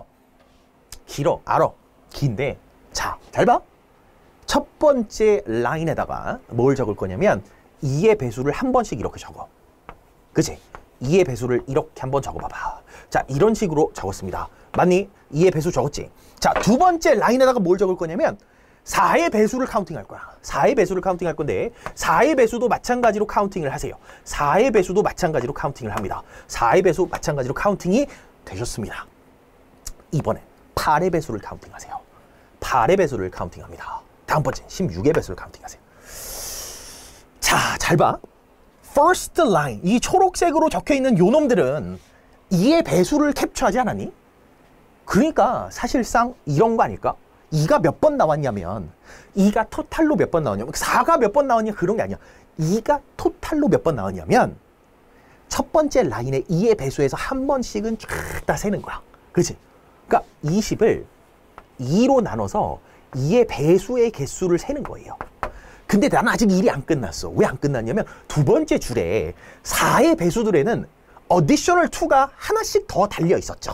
길어, 알아. 긴데, 자, 잘 봐. 첫 번째 라인에다가 뭘 적을 거냐면 이의 배수를 한 번씩 이렇게 적어. 그치? 이의 배수를 이렇게 한번 적어봐봐. 자, 이런 식으로 적었습니다. 맞니? 이의 배수 적었지? 자, 두 번째 라인에다가 뭘 적을 거냐면 사의 배수를 카운팅할 거야. 사의 배수를 카운팅할 건데 사의 배수도 마찬가지로 카운팅을 하세요. 사의 배수도 마찬가지로 카운팅을 합니다. 사의 배수 마찬가지로 카운팅이 되셨습니다. 이번엔 팔의 배수를 카운팅하세요. 팔의 배수를 카운팅합니다. 다음 번째 십육의 배수를 카운팅하세요. 자, 잘 봐. first line, 이 초록색으로 적혀있는 요 놈들은 이의 배수를 캡처하지 않았니? 그러니까 사실상 이런 거 아닐까? 이가 몇 번 나왔냐면 이가 토탈로 몇 번 나왔냐면 사가 몇 번 나왔냐 그런 게 아니야. 이가 토탈로 몇 번 나왔냐면 첫 번째 라인에 이의 배수에서 한 번씩은 쫙 다 세는 거야. 그치? 그러니까 이십을 이로 나눠서 이의 배수의 개수를 세는 거예요. 근데 나는 아직 일이 안 끝났어. 왜 안 끝났냐면 두 번째 줄에 사의 배수들에는 어디셔널 이가 하나씩 더 달려 있었죠.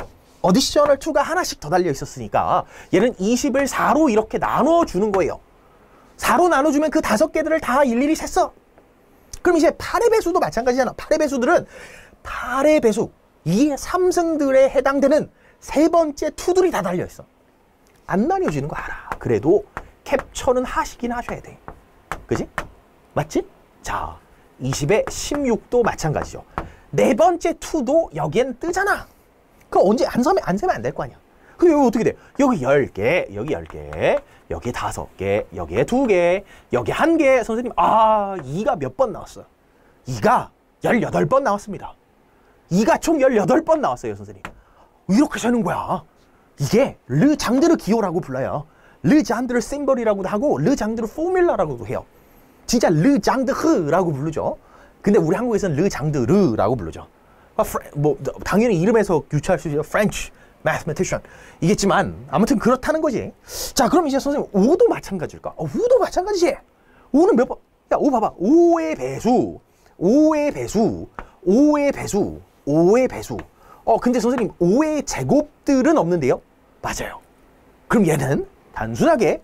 어디셔널 이가 하나씩 더 달려 있었으니까 얘는 이십을 사로 이렇게 나눠주는 거예요. 사로 나눠주면 그 다섯 개들을 다 일일이 셌어. 그럼 이제 팔의 배수도 마찬가지잖아. 팔의 배수들은 팔의 배수, 이 삼승들에 해당되는 세 번째 투들이 다 달려있어. 안 나뉘어지는 거 알아. 그래도 캡처는 하시긴 하셔야 돼. 그지? 맞지? 자, 이십에 십육도 마찬가지죠. 네 번째 투도 여기엔 뜨잖아. 그럼 언제 안 세면 안 세면 안 될 거 아니야. 그럼 여기 어떻게 돼? 여기 열 개, 여기 열 개, 여기 다섯 개, 여기에 두 개, 여기 한 개. 선생님, 아, 이가 몇 번 나왔어요? 이가 열여덟 번 나왔습니다. 이가 총 열여덟 번 나왔어요, 선생님. 이렇게 세는 거야. 이게 르 장드르 기호라고 불러요. 르 장드르 심벌이라고도 하고 르 장드르 포뮬라라고도 해요. 진짜 르 장드흐라고 부르죠. 근데 우리 한국에서는 르 장드르라고 부르죠. 아, 프레, 뭐 당연히 이름에서 유추할 수 있죠. French mathematician 이겠지만 아무튼 그렇다는 거지. 자, 그럼 이제 선생님 오도 마찬가지일까? 어, 오도 마찬가지지. 오는 몇 번? 야, 오 봐봐. 오의 배수, 오의 배수, 오의 배수, 오의 배수. 어, 근데 선생님 오의 제곱들은 없는데요? 맞아요. 그럼 얘는 단순하게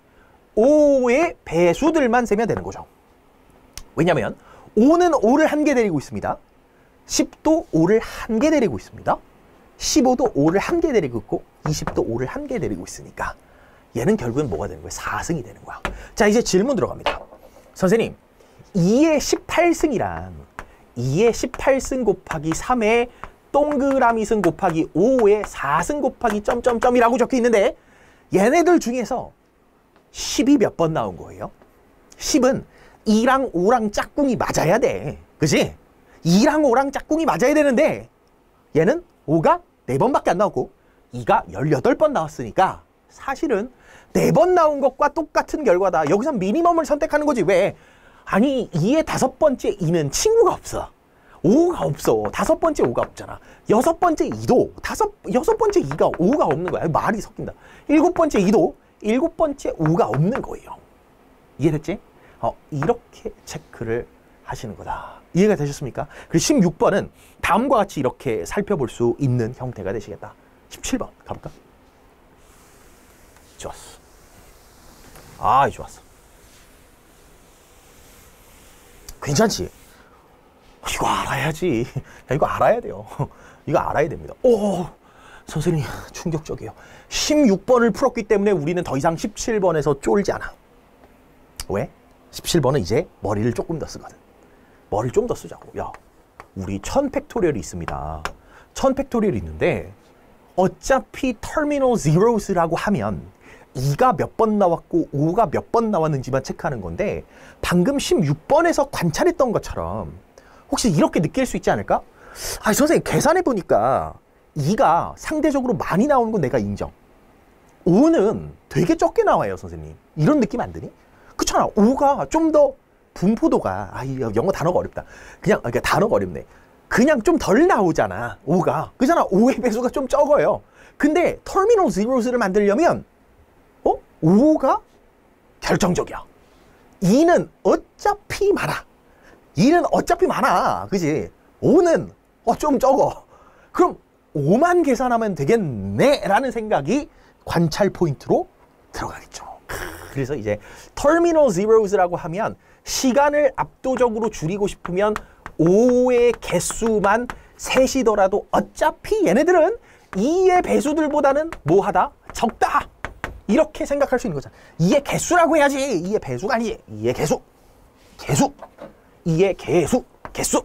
오의 배수들만 세면 되는 거죠. 왜냐면 오는 오를 한 개 데리고 있습니다. 십도 오를 한 개 데리고 있습니다. 십오도 오를 한 개 데리고 있고 이십도 오를 한 개 데리고 있으니까 얘는 결국엔 뭐가 되는 거야? 사승이 되는 거야. 자, 이제 질문 들어갑니다. 선생님, 이의 십팔 승이랑 이의 십팔 승 곱하기 삼의 동그라미 승 곱하기 오의 사 승 곱하기 점점점이라고 적혀 있는데 얘네들 중에서 십이 몇 번 나온 거예요? 십은 이랑 오랑 짝꿍이 맞아야 돼. 그치? 이랑 오랑 짝꿍이 맞아야 되는데 얘는 오가 네 번밖에 안 나왔고 이가 열여덟 번 나왔으니까 사실은 네 번 나온 것과 똑같은 결과다. 여기서 미니멈을 선택하는 거지. 왜? 아니, 이의 다섯 번째 이는 친구가 없어. 오가 없어. 다섯 번째 오가 없잖아. 여섯 번째 이도 다섯 여섯 번째 이가 오가 없는 거야. 말이 섞인다. 일곱 번째 이도 일곱 번째 오가 없는 거예요. 이해됐지? 어, 이렇게 체크를 하시는 거다. 이해가 되셨습니까? 그리고 십육 번은 다음과 같이 이렇게 살펴볼 수 있는 형태가 되시겠다. 십칠 번 가볼까? 좋았어. 아, 좋았어. 괜찮지? 이거 알아야지. 야, 이거 알아야 돼요. 이거 알아야 됩니다. 오, 선생님 충격적이에요. 십육 번을 풀었기 때문에 우리는 더 이상 십칠 번에서 쫄지 않아. 왜? 십칠 번은 이제 머리를 조금 더 쓰거든. 머리를 좀 더 쓰자고. 야, 우리 천 팩토리얼이 있습니다. 천 팩토리얼이 있는데 어차피 터미널 zeros라고 하면 이가 몇 번 나왔고 오가 몇 번 나왔는지만 체크하는 건데 방금 십육 번에서 관찰했던 것처럼 혹시 이렇게 느낄 수 있지 않을까? 아, 선생님 계산해 보니까 이가 상대적으로 많이 나오는 건 내가 인정. 오는 되게 적게 나와요, 선생님. 이런 느낌 안 드니? 그렇잖아. 오가 좀 더 분포도가, 아, 영어 단어가 어렵다. 그냥, 그러니까 단어가 어렵네. 그냥 좀 덜 나오잖아, 오가. 그잖아. 오의 배수가 좀 적어요. 근데 터미널 zeros를 만들려면 어? 오가 결정적이야. 이는 어차피 많아. 이는 어차피 많아. 그지? 오는 어, 좀 적어. 그럼 오만 계산하면 되겠네 라는 생각이 관찰 포인트로 들어가겠죠. 그래서 이제 터미널 zeros라고 하면 시간을 압도적으로 줄이고 싶으면 오의 개수만 셋이더라도 어차피 얘네들은 이의 배수들보다는 뭐하다? 적다. 이렇게 생각할 수 있는 거잖아. 이의 개수라고 해야지. 이의 배수가 아니지. 이의 개수. 개수. 이의 개수. 개수.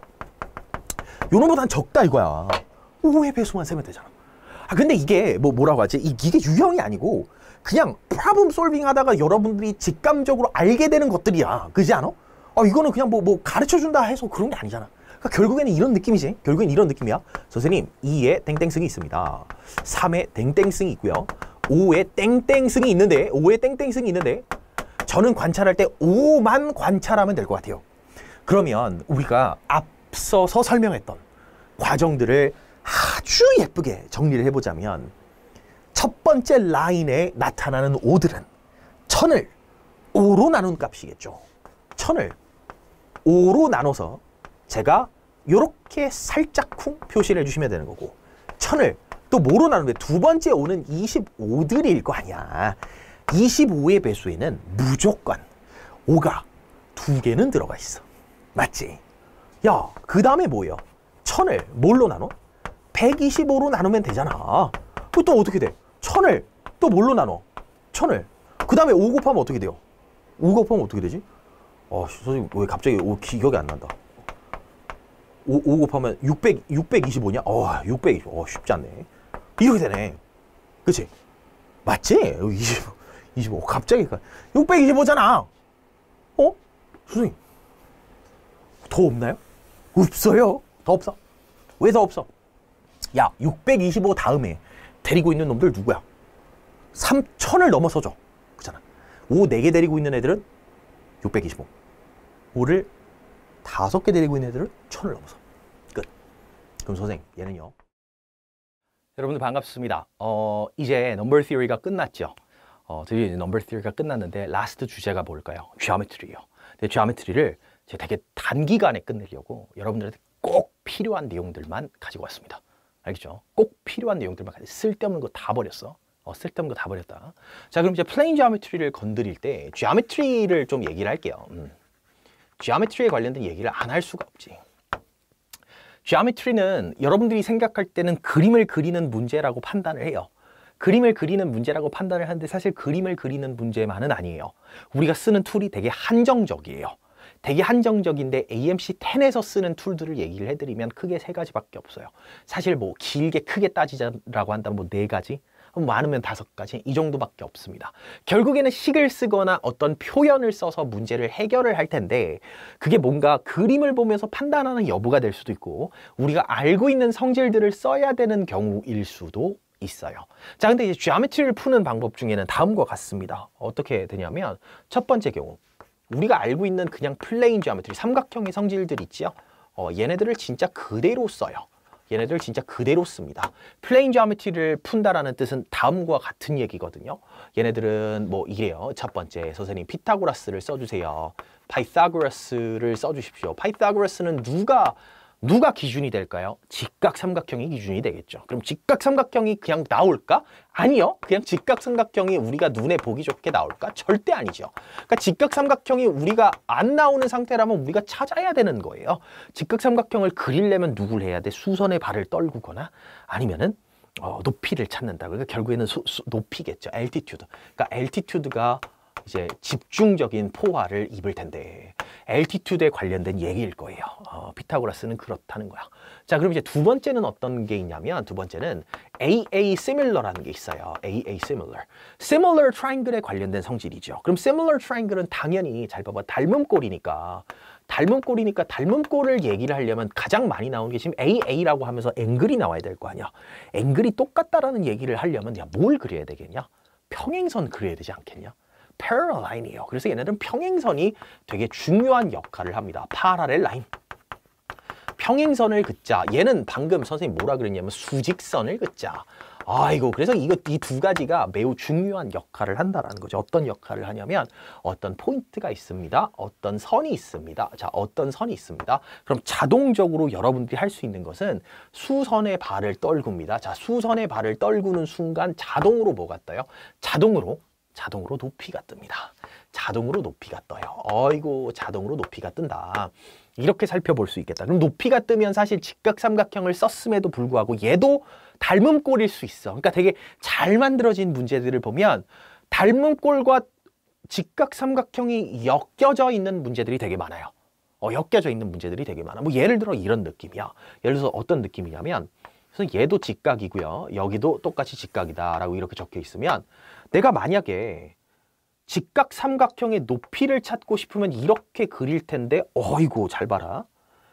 요놈보단 적다 이거야. 오의 배수만 세면 되잖아. 아, 근데 이게 뭐 뭐라고 하지? 이, 이게 유형이 아니고 그냥 프로블럼 솔빙 하다가 여러분들이 직감적으로 알게 되는 것들이야. 그지 않아? 아, 이거는 그냥 뭐, 뭐 가르쳐준다 해서 그런 게 아니잖아. 그러니까 결국에는 이런 느낌이지. 결국엔 이런 느낌이야. 선생님, 이에 땡땡승이 있습니다. 삼에 땡땡승이 있고요. 오에 땡땡승이 있는데, 오에 땡땡승이 있는데, 저는 관찰할 때 오만 관찰하면 될 것 같아요. 그러면 우리가 앞서서 설명했던 과정들을 아주 예쁘게 정리를 해보자면, 첫 번째 라인에 나타나는 오들은 천을 오로 나눈 값이겠죠. 천을 오로 나눠서 제가 요렇게 살짝쿵 표시를 해주시면 되는 거고, 천을 또 뭐로 나누는데 두 번째 오는 이십오들일 거 아니야. 이십오의 배수에는 무조건 오가 두 개는 들어가 있어. 맞지? 야, 그 다음에 뭐예요? 천을 뭘로 나눠? 백이십오로 나누면 되잖아. 그 또 어떻게 돼? 천을 또 뭘로 나눠? 천을. 그 다음에 오 곱하면 어떻게 돼요? 오 곱하면 어떻게 되지? 어, 선생님 왜 갑자기 오, 기억이 안 난다. 오, 오 곱하면 육백, 육백이십오냐? 어, 육백이십오. 어, 쉽지 않네. 이렇게 되네. 그치? 맞지? 이십오, 이십오. 갑자기 육백이십오잖아. 어? 선생님 더 없나요? 없어요. 더 없어. 왜 더 없어? 야, 육백이십오 다음에 데리고 있는 놈들 누구야? 삼천을 넘어서죠. 그잖아. 오 네 개 데리고 있는 애들은 육백이십오. 오를 다섯 개 데리고 있는 애들은 천을 넘어서. 끝. 그럼 선생님, 얘는요? 여러분들 반갑습니다. 어, 이제 넘버 티어리가 끝났죠. 어, 드디어 이제 넘버 티어리가 끝났는데 라스트 주제가 뭘까요? 지오메트리예요. 근데 지오메트리를 제가 되게 단기간에 끝내려고 여러분들한테 꼭 필요한 내용들만 가지고 왔습니다. 알겠죠? 꼭 필요한 내용들만 가지고 쓸데없는 거 다 버렸어. 어, 쓸데없는 거 다 버렸다. 자, 그럼 이제 플레인 지오메트리를 건드릴 때 지오메트리를 좀 얘기를 할게요. 음. 지오메트리에 관련된 얘기를 안 할 수가 없지. 지오메트리는 여러분들이 생각할 때는 그림을 그리는 문제라고 판단을 해요. 그림을 그리는 문제라고 판단을 하는데 사실 그림을 그리는 문제만은 아니에요. 우리가 쓰는 툴이 되게 한정적이에요. 되게 한정적인데 에이엠씨 텐에서 쓰는 툴들을 얘기를 해드리면 크게 세 가지밖에 없어요. 사실 뭐 길게 크게 따지자라고 한다면 뭐 네 가지? 많으면 다섯 가지? 이 정도밖에 없습니다. 결국에는 식을 쓰거나 어떤 표현을 써서 문제를 해결을 할 텐데 그게 뭔가 그림을 보면서 판단하는 여부가 될 수도 있고 우리가 알고 있는 성질들을 써야 되는 경우일 수도 있어요. 자, 근데 이제 지오메트리를 푸는 방법 중에는 다음과 같습니다. 어떻게 되냐면 첫 번째 경우 우리가 알고 있는 그냥 플레인 지오메트리, 삼각형의 성질들 있죠? 어, 얘네들을 진짜 그대로 써요. 얘네들 진짜 그대로 씁니다. 플레인 지오메트리를 푼다라는 뜻은 다음과 같은 얘기거든요. 얘네들은 뭐 이래요. 첫 번째, 선생님 피타고라스를 써주세요. 파이타고라스를 써주십시오. 파이타고라스는 누가 누가 기준이 될까요? 직각삼각형이 기준이 되겠죠. 그럼 직각삼각형이 그냥 나올까? 아니요. 그냥 직각삼각형이 우리가 눈에 보기 좋게 나올까? 절대 아니죠. 그러니까 직각삼각형이 우리가 안 나오는 상태라면 우리가 찾아야 되는 거예요. 직각삼각형을 그리려면 누굴 해야 돼? 수선의 발을 떨구거나 아니면은 어, 높이를 찾는다. 그러니까 결국에는 수, 수, 높이겠죠. altitude. 그러니까 altitude가 이제 집중적인 포화를 입을 텐데 altitude에 관련된 얘기일 거예요. 어, 피타고라스는 그렇다는 거야. 자, 그럼 이제 두 번째는 어떤 게 있냐면 두 번째는 에이에이 similar라는 게 있어요. 에이에이 similar. similar triangle에 관련된 성질이죠. 그럼 similar triangle은 당연히 잘 봐봐. 닮은 꼴이니까 닮은 꼴이니까 닮은 꼴을 얘기를 하려면 가장 많이 나오는 게 지금 에이에이라고 하면서 앵글이 나와야 될 거 아니야. 앵글이 똑같다라는 얘기를 하려면 야, 뭘 그려야 되겠냐? 평행선 그려야 되지 않겠냐? parallel line이에요. 그래서 얘네들은 평행선이 되게 중요한 역할을 합니다. parallel line. 평행선을 긋자. 얘는 방금 선생님 뭐라 그랬냐면 수직선을 긋자. 아이고, 그래서 이거 이 두 가지가 매우 중요한 역할을 한다라는 거죠. 어떤 역할을 하냐면 어떤 포인트가 있습니다. 어떤 선이 있습니다. 자, 어떤 선이 있습니다. 그럼 자동적으로 여러분들이 할 수 있는 것은 수선의 발을 떨굽니다. 자, 수선의 발을 떨구는 순간 자동으로 뭐가 떠요? 자동으로 자동으로 높이가 뜹니다. 자동으로 높이가 떠요. 어이고, 자동으로 높이가 뜬다. 이렇게 살펴볼 수 있겠다. 그럼 높이가 뜨면 사실 직각삼각형을 썼음에도 불구하고 얘도 닮은 꼴일 수 있어. 그러니까 되게 잘 만들어진 문제들을 보면 닮은 꼴과 직각삼각형이 엮여져 있는 문제들이 되게 많아요. 어, 엮여져 있는 문제들이 되게 많아. 뭐 예를 들어 이런 느낌이야. 예를 들어서 어떤 느낌이냐면 그래서 얘도 직각이고요. 여기도 똑같이 직각이다라고 이렇게 적혀 있으면 내가 만약에 직각삼각형의 높이를 찾고 싶으면 이렇게 그릴 텐데 어이구, 잘 봐라.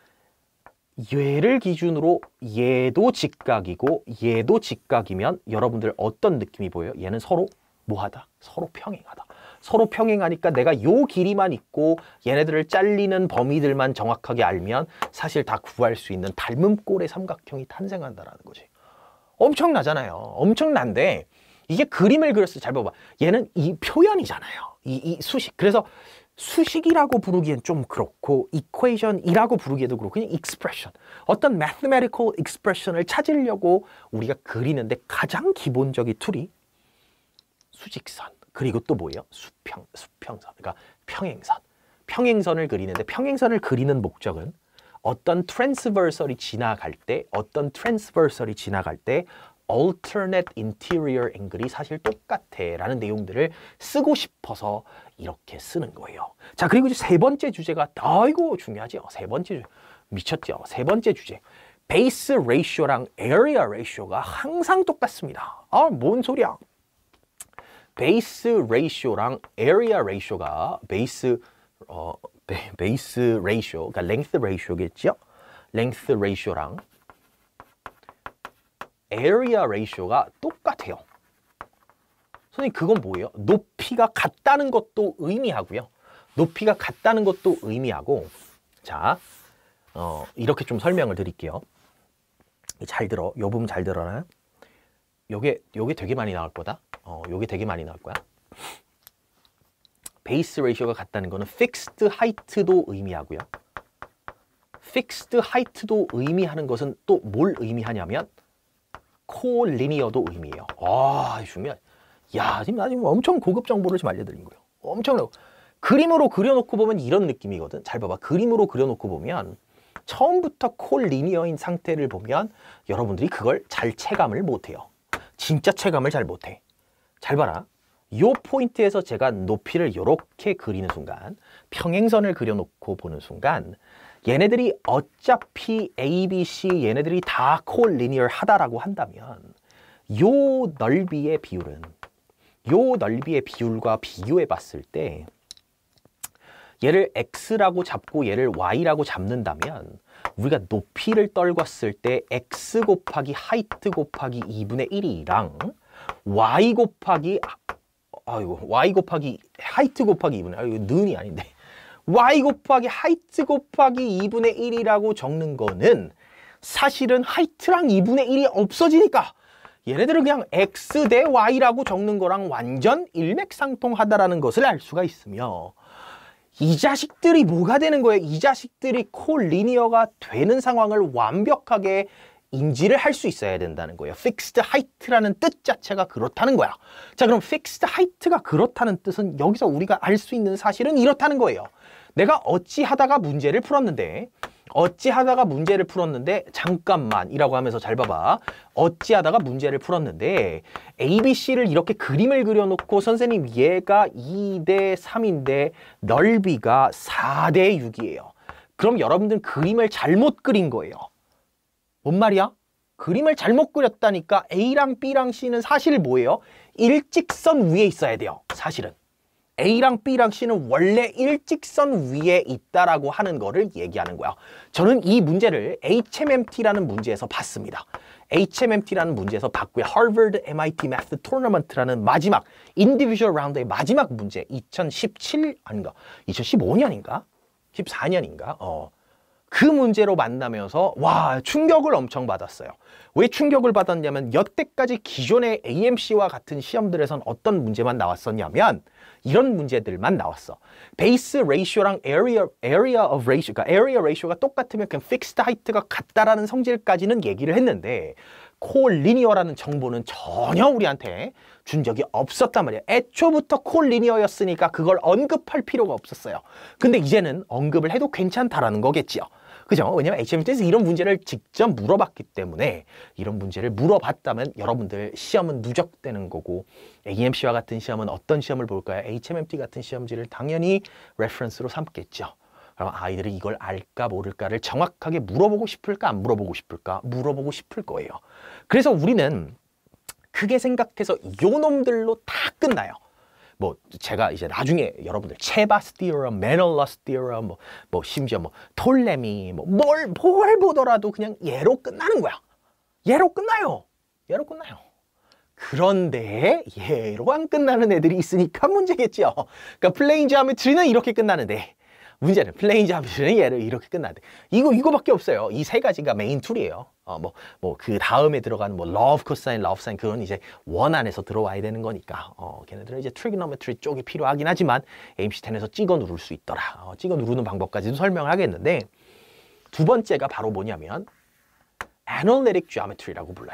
얘를 기준으로 얘도 직각이고 얘도 직각이면 여러분들 어떤 느낌이 보여요? 얘는 서로 뭐하다? 서로 평행하다. 서로 평행하니까 내가 요 길이만 있고 얘네들을 잘리는 범위들만 정확하게 알면 사실 다 구할 수 있는 닮은 꼴의 삼각형이 탄생한다라는 거지. 엄청나잖아요. 엄청난데 이게 그림을 그렸을 때 잘 봐봐. 얘는 이 표현이잖아요. 이, 이 수식. 그래서 수식이라고 부르기엔 좀 그렇고 equation이라고 부르기에도 그렇고 그냥 expression. 어떤 mathematical expression을 찾으려고 우리가 그리는데 가장 기본적인 툴이 수직선. 그리고 또 뭐예요? 수평, 수평선. 그러니까 평행선. 평행선을 그리는데 평행선을 그리는 목적은 어떤 transversal이 지나갈 때 어떤 transversal이 지나갈 때 alternate interior angle이 사실 똑같아 라는 내용들을 쓰고 싶어서 이렇게 쓰는 거예요. 자, 그리고 이제 세 번째 주제가 아이고 중요하죠. 세 번째 주제. 미쳤죠. 세 번째 주제. base ratio랑 area ratio가 항상 똑같습니다. 아, 뭔 소리야. base ratio랑 area ratio가 base 어 base ratio 그러니까 length ratio겠죠? length ratio랑 area ratio가 똑같아요. 선생님 그건 뭐예요? 높이가 같다는 것도 의미하고요. 높이가 같다는 것도 의미하고 자, 어, 이렇게 좀 설명을 드릴게요. 잘 들어. 요 부분 잘 들어라. 요게 요게 되게 많이 나올 거다. 어, 요게 되게 많이 나올 거야. 베이스 레이쇼가 같다는 거는 fixed height도 의미하고요. fixed height도 의미하는 것은 또 뭘 의미하냐면 콜리니어도 의미해요. 아, 중요해. 야, 지금 나 지금 엄청 고급 정보를 좀 알려드린 거예요. 엄청 그림으로 그려놓고 보면 이런 느낌이거든. 잘 봐봐. 그림으로 그려놓고 보면 처음부터 콜리니어인 상태를 보면 여러분들이 그걸 잘 체감을 못해요. 진짜 체감을 잘 못해. 잘 봐라. 요 포인트에서 제가 높이를 이렇게 그리는 순간 평행선을 그려놓고 보는 순간 얘네들이 어차피 A, B, C 얘네들이 다 콜리니어 하다라고 한다면 요 넓이의 비율은 요 넓이의 비율과 비교해 봤을 때 얘를 X라고 잡고 얘를 Y라고 잡는다면 우리가 높이를 떨궜을 때 X 곱하기 하이트 곱하기 이분의 일이랑 Y 곱하기 아이고 Y 곱하기 하이트 곱하기 이분의 아이고 는이 아닌데 y 곱하기 하이트 곱하기 이분의 일이라고 적는 거는 사실은 하이트랑 이분의 일이 없어지니까 얘네들은 그냥 x 대 y라고 적는 거랑 완전 일맥상통하다라는 것을 알 수가 있으며 이 자식들이 뭐가 되는 거예요? 이 자식들이 콜리니어가 되는 상황을 완벽하게 인지를 할 수 있어야 된다는 거예요. fixed height라는 뜻 자체가 그렇다는 거야. 자, 그럼 fixed height가 그렇다는 뜻은 여기서 우리가 알 수 있는 사실은 이렇다는 거예요. 내가 어찌하다가 문제를 풀었는데 어찌하다가 문제를 풀었는데 잠깐만 이라고 하면서 잘 봐봐. 어찌하다가 문제를 풀었는데 에이비씨를 이렇게 그림을 그려놓고 선생님 얘가 이 대 삼인데 넓이가 사 대 육이에요. 그럼 여러분들은 그림을 잘못 그린 거예요. 뭔 말이야? 그림을 잘못 그렸다니까 A랑 B랑 C는 사실 뭐예요? 일직선 위에 있어야 돼요. 사실은. A랑 B랑 C는 원래 일직선 위에 있다라고 하는 거를 얘기하는 거야. 저는 이 문제를 에이치엠엠티라는 문제에서 봤습니다. 에이치엠엠티라는 문제에서 봤고요. Harvard 엠아이티 Math Tournament라는 마지막 인디비주얼 라운드의 마지막 문제 이천십칠 아닌가? 이천십오 년인가? 십사 년인가? 어. 그 문제로 만나면서 와 충격을 엄청 받았어요. 왜 충격을 받았냐면 여태까지 기존의 에이엠씨와 같은 시험들에선 어떤 문제만 나왔었냐면 이런 문제들만 나왔어. 베이스 레이쇼랑 area, area of ratio, 그러니까 area ratio가 똑같으면 그냥 fixed height가 같다라는 성질까지는 얘기를 했는데 콜리니어라는 정보는 전혀 우리한테 준 적이 없었단 말이야. 애초부터 콜리니어였으니까 그걸 언급할 필요가 없었어요. 근데 이제는 언급을 해도 괜찮다라는 거겠지요. 그죠? 왜냐면 에이치엠엠티에서 이런 문제를 직접 물어봤기 때문에 이런 문제를 물어봤다면 여러분들 시험은 누적되는 거고 에이엠씨와 같은 시험은 어떤 시험을 볼까요? 에이치엠엠티 같은 시험지를 당연히 레퍼런스로 삼겠죠. 그럼 아이들이 이걸 알까 모를까를 정확하게 물어보고 싶을까 안 물어보고 싶을까? 물어보고 싶을 거예요. 그래서 우리는 크게 생각해서 요 놈들로 다 끝나요. 뭐 제가 이제 나중에 여러분들 체바스 디어럼, 메널러스 디어럼, 뭐, 뭐 심지어 뭐 톨레미, 뭐뭘 뭘 보더라도 그냥 얘로 끝나는 거야. 얘로 끝나요. 얘로 끝나요. 그런데 얘로 안 끝나는 애들이 있으니까 문제겠죠. 그러니까 플레인 지오메트리는 이렇게 끝나는데 문제는 플레인 지오메트리는 얘를 이렇게 끝나는데 이거 이거밖에 없어요. 이 세 가지가 메인 툴이에요. 어, 뭐, 뭐, 그 다음에 들어가는 뭐, love cosine, love sine, 그건 이제 원 안에서 들어와야 되는 거니까, 어, 걔네들은 이제 trigonometry 쪽이 필요하긴 하지만, 에이엠씨 텐에서 찍어 누를 수 있더라. 어, 찍어 누르는 방법까지도 설명을 하겠는데, 두 번째가 바로 뭐냐면, analytic geometry라고 불러요.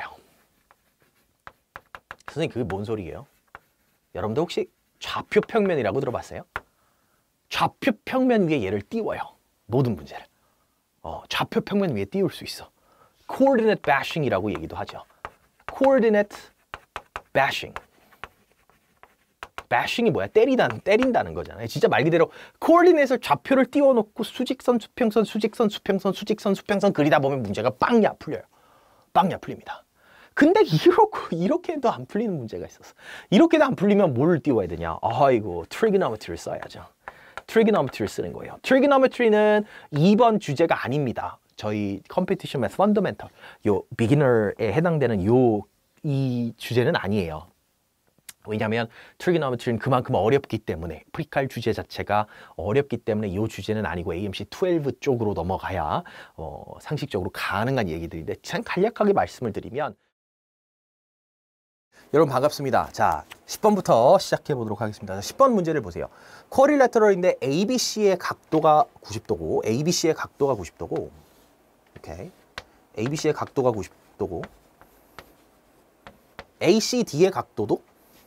선생님, 그게 뭔 소리예요? 여러분들 혹시 좌표 평면이라고 들어봤어요? 좌표 평면 위에 얘를 띄워요. 모든 문제를. 어, 좌표 평면 위에 띄울 수 있어. coordinate bashing이라고 얘기도 하죠. coordinate bashing. bashing이 뭐야? 때리다, 때린다는 거잖아요. 진짜 말 그대로 coordinate을 좌표를 띄워놓고 수직선, 수평선, 수직선, 수평선, 수직선, 수평선 그리다 보면 문제가 빵야 풀려요. 빵야 풀립니다. 근데 이렇게, 이렇게도 안 풀리는 문제가 있었어. 이렇게도 안 풀리면 뭘 띄워야 되냐? 아이고, trigonometry를 써야죠. trigonometry를 쓰는 거예요. trigonometry는 이번 주제가 아닙니다. 저희 컴피티션 매스 펀더멘털 요 비기너에 해당되는 요 이 주제는 아니에요. 왜냐하면 트리고노메트리는 그만큼 어렵기 때문에 프리칼 주제 자체가 어렵기 때문에 이 주제는 아니고 에이엠씨 십이 쪽으로 넘어가야 어, 상식적으로 가능한 얘기들인데 참 간략하게 말씀을 드리면 여러분 반갑습니다. 자, 십 번부터 시작해 보도록 하겠습니다. 십 번 문제를 보세요. 쿼리레터럴인데 에이비씨의 각도가 구십 도고 에이비씨의 각도가 구십 도고 오케이. 에이비씨의 각도가 구십 도고 에이씨디의 각도도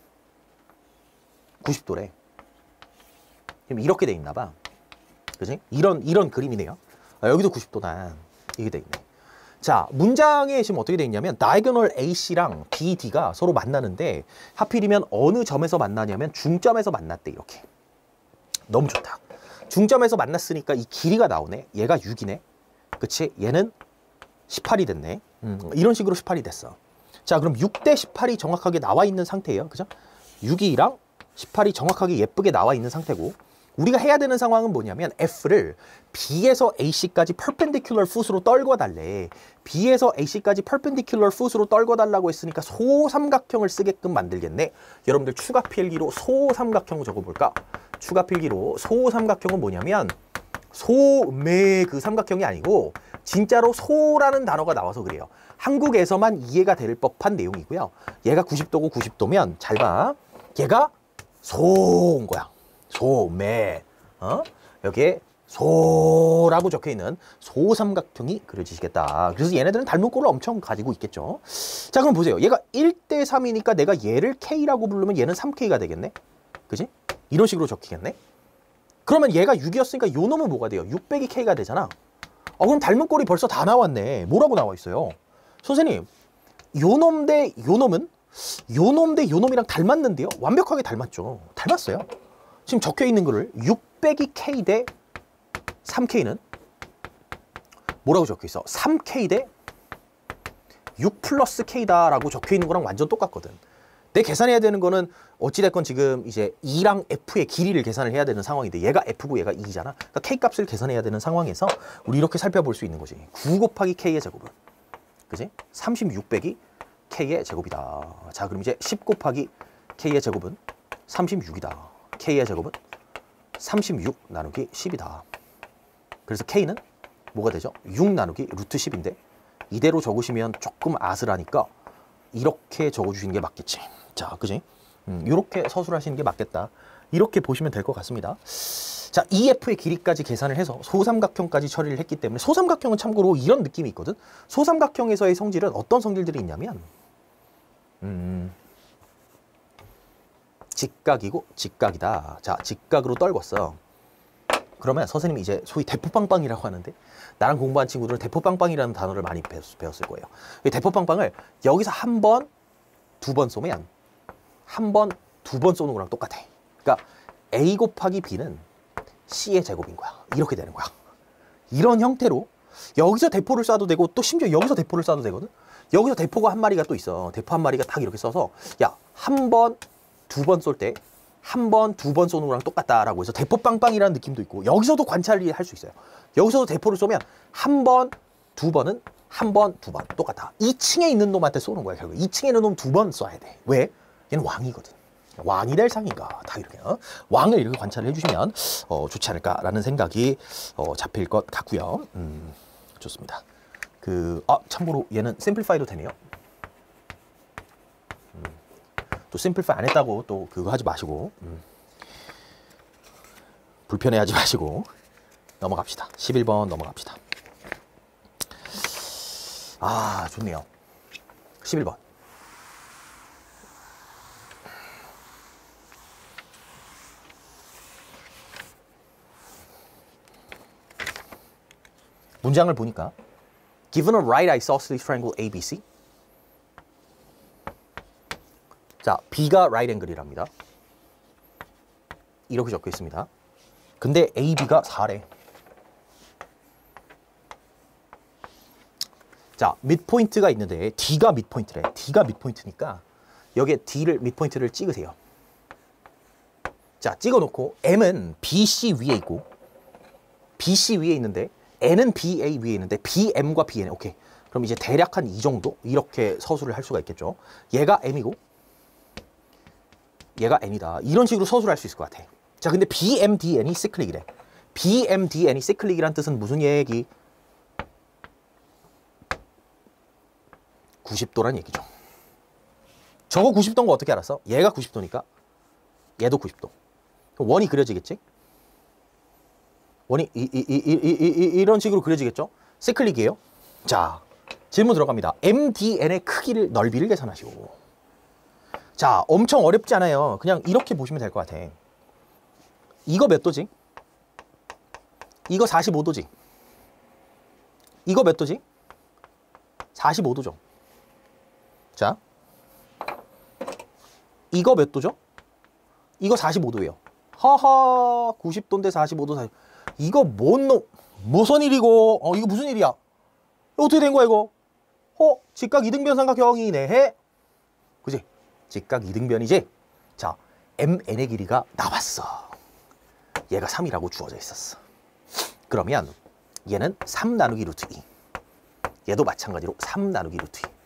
구십 도래. 그럼 이렇게 돼 있나 봐. 그지? 이런 이런 그림이네요. 아, 여기도 구십 도다. 이게 돼 있네. 자, 문장에 지금 어떻게 돼 있냐면 diagonal 에이씨랑 비디가 서로 만나는데 하필이면 어느 점에서 만나냐면 중점에서 만났대. 이렇게. 너무 좋다. 중점에서 만났으니까 이 길이가 나오네. 얘가 육이네. 그치? 얘는 십팔이 됐네. 음, 이런 식으로 십팔이 됐어. 자, 그럼 육 대 십팔이 정확하게 나와 있는 상태예요. 그죠? 육이랑 십팔이 정확하게 예쁘게 나와 있는 상태고 우리가 해야 되는 상황은 뭐냐면 F를 B에서 에이씨까지 perpendicular foot으로 떨궈 달래. B에서 에이씨까지 perpendicular foot으로 떨궈 달라고 했으니까 소삼각형을 쓰게끔 만들겠네. 여러분들 추가 필기로 소삼각형 적어볼까? 추가 필기로 소삼각형은 뭐냐면 소매 그 삼각형이 아니고 진짜로 소라는 단어가 나와서 그래요. 한국에서만 이해가 될 법한 내용이고요. 얘가 구십 도고 구십 도면 잘 봐. 얘가 소인 거야. 소매. 어? 여기에 소라고 적혀있는 소삼각형이 그려지시겠다. 그래서 얘네들은 닮은 꼴을 엄청 가지고 있겠죠. 자, 그럼 보세요. 얘가 일 대 삼이니까 내가 얘를 K라고 부르면 얘는 삼 케이가 되겠네. 그지? 이런 식으로 적히겠네. 그러면 얘가 육이었으니까 요 놈은 뭐가 돼요? 육 빼기 K가 되잖아. 어, 그럼 닮은 꼴이 벌써 다 나왔네. 뭐라고 나와 있어요? 선생님, 요 놈 대 요 놈은 요 놈 대 요 놈이랑 닮았는데요? 완벽하게 닮았죠. 닮았어요. 지금 적혀 있는 거를 육 빼기 K 대 삼 케이는 뭐라고 적혀 있어? 삼 케이 대 육 플러스 K다 라고 적혀 있는 거랑 완전 똑같거든. 내 계산해야 되는 거는 어찌됐건 지금 이제 이랑 F의 길이를 계산을 해야 되는 상황인데 얘가 F고 얘가 이잖아. 그러니까 K 값을 계산해야 되는 상황에서 우리 이렇게 살펴볼 수 있는 거지. 구 곱하기 K의 제곱은 그지? 삼십육 빼기 K의 제곱이다. 자, 그럼 이제 십 곱하기 K의 제곱은 삼십육이다. K의 제곱은 삼십육 나누기 십이다. 그래서 K는 뭐가 되죠? 육 나누기 루트 십인데 이대로 적으시면 조금 아슬하니까 이렇게 적어주시는 게 맞겠지. 자, 그지? 음, 이렇게 서술하시는 게 맞겠다. 이렇게 보시면 될 것 같습니다. 자, 이에프의 길이까지 계산을 해서 소삼각형까지 처리를 했기 때문에 소삼각형은 참고로 이런 느낌이 있거든. 소삼각형에서의 성질은 어떤 성질들이 있냐면 음, 직각이고 직각이다. 자, 직각으로 떨궜어. 그러면 선생님이 이제 소위 대포빵빵이라고 하는데 나랑 공부한 친구들은 대포빵빵이라는 단어를 많이 배웠을 거예요. 이 대포빵빵을 여기서 한 번, 두 번 쏘면 한 번, 두 번 쏘는 거랑 똑같아. 그러니까 A 곱하기 B는 C의 제곱인 거야. 이렇게 되는 거야. 이런 형태로 여기서 대포를 쏴도 되고 또 심지어 여기서 대포를 쏴도 되거든. 여기서 대포가 한 마리가 또 있어. 대포 한 마리가 딱 이렇게 써서 야, 한 번, 두 번 쏠 때 한 번, 두 번 쏘는 거랑 똑같다라고 해서 대포 빵빵이라는 느낌도 있고 여기서도 관찰이 할 수 있어요. 여기서도 대포를 쏘면 한 번, 두 번은 한 번, 두 번 똑같아. 이 층에 있는 놈한테 쏘는 거야. 결국 이 층에 있는 놈 두 번 쏴야 돼. 왜? 얘는 왕이거든. 왕이 될 상인가 다 이렇게 어? 왕을 이렇게 관찰을 해주시면 어, 좋지 않을까라는 생각이 어, 잡힐 것 같고요. 음, 좋습니다. 그, 아, 참고로 얘는 심플리파이도 되네요. 음, 또 심플리파이 안 했다고 또 그거 하지 마시고 음, 불편해하지 마시고 넘어갑시다. 십일 번 넘어갑시다. 아, 좋네요. 십일 번. 문장을 보니까 Given a right isosceles triangle A B C. 자, B가 right angle이랍니다. 이렇게 적혀 있습니다. 근데 A, B가 사래. 자, midpoint가 있는데 D가 midpoint래. D가 midpoint니까 여기에 D를 midpoint를 찍으세요. 자, 찍어놓고 M은 B C 위에 있고 B C 위에 있는데 N은 B A 위에 있는데 B M과 B N. 오케이. 그럼 이제 대략 한 이 정도 이렇게 서술을 할 수가 있겠죠. 얘가 M이고 얘가 N이다. 이런 식으로 서술할 수 있을 것 같아. 자, 근데 B M D N이 시클릭이래. B M D N이 시클릭이란 뜻은 무슨 얘기? 구십 도란 얘기죠. 저거 구십 도인 거 어떻게 알았어? 얘가 구십 도니까 얘도 구십 도. 원이 그려지겠지? 원이 이, 이, 이, 이, 이, 이, 이런 식으로 그려지겠죠? 시클릭이에요. 자, 질문 들어갑니다. M D N의 크기를, 넓이를 계산하시고. 자, 엄청 어렵지 않아요. 그냥 이렇게 보시면 될 것 같아. 이거 몇 도지? 이거 사십오 도지? 이거 몇 도지? 사십오 도죠. 자, 이거 몇 도죠? 이거 사십오 도예요. 하하, 구십 도인데 사십오 도, 사십. 이거 뭔 놈, 무슨 일이고? 어, 이거 무슨 일이야? 어떻게 된 거야, 이거? 어, 직각 이등변 삼각형이네. 해? 그지? 직각 이등변이지? 자, 엠 엔의 길이가 나왔어. 얘가 삼이라고 주어져 있었어. 그러면 얘는 삼 나누기 루트 이. 얘도 마찬가지로 삼 나누기 루트 이.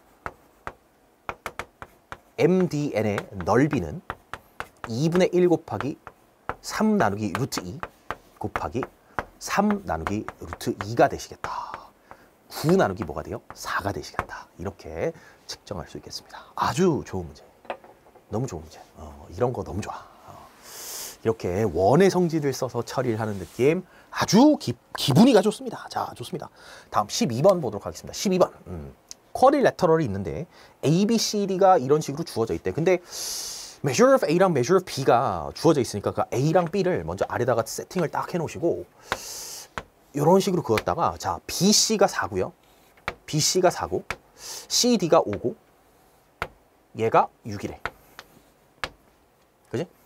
엠디엔의 넓이는 이분의 일 곱하기 삼 나누기 루트 이 곱하기 삼 나누기 루트 이가 되시겠다. 구 나누기 뭐가 돼요? 사가 되시겠다. 이렇게 측정할 수 있겠습니다. 아주 좋은 문제. 너무 좋은 문제. 어, 이런 거 너무 좋아. 어, 이렇게 원의 성질을 써서 처리를 하는 느낌 아주 기, 기분이가 좋습니다. 자, 좋습니다. 다음 십이 번 보도록 하겠습니다. 십이 번. 음, 쿼드리래터럴이 있는데 A, B, C, D가 이런 식으로 주어져 있대. 근데 measure of A랑 measure of B가 주어져 있으니까 그 A랑 B를 먼저 아래다가 세팅을 딱 해놓으시고 이런 식으로 그었다가 자 B, C가 사고요. B, C가 사고 C, D가 오고 얘가 육이래. 그지?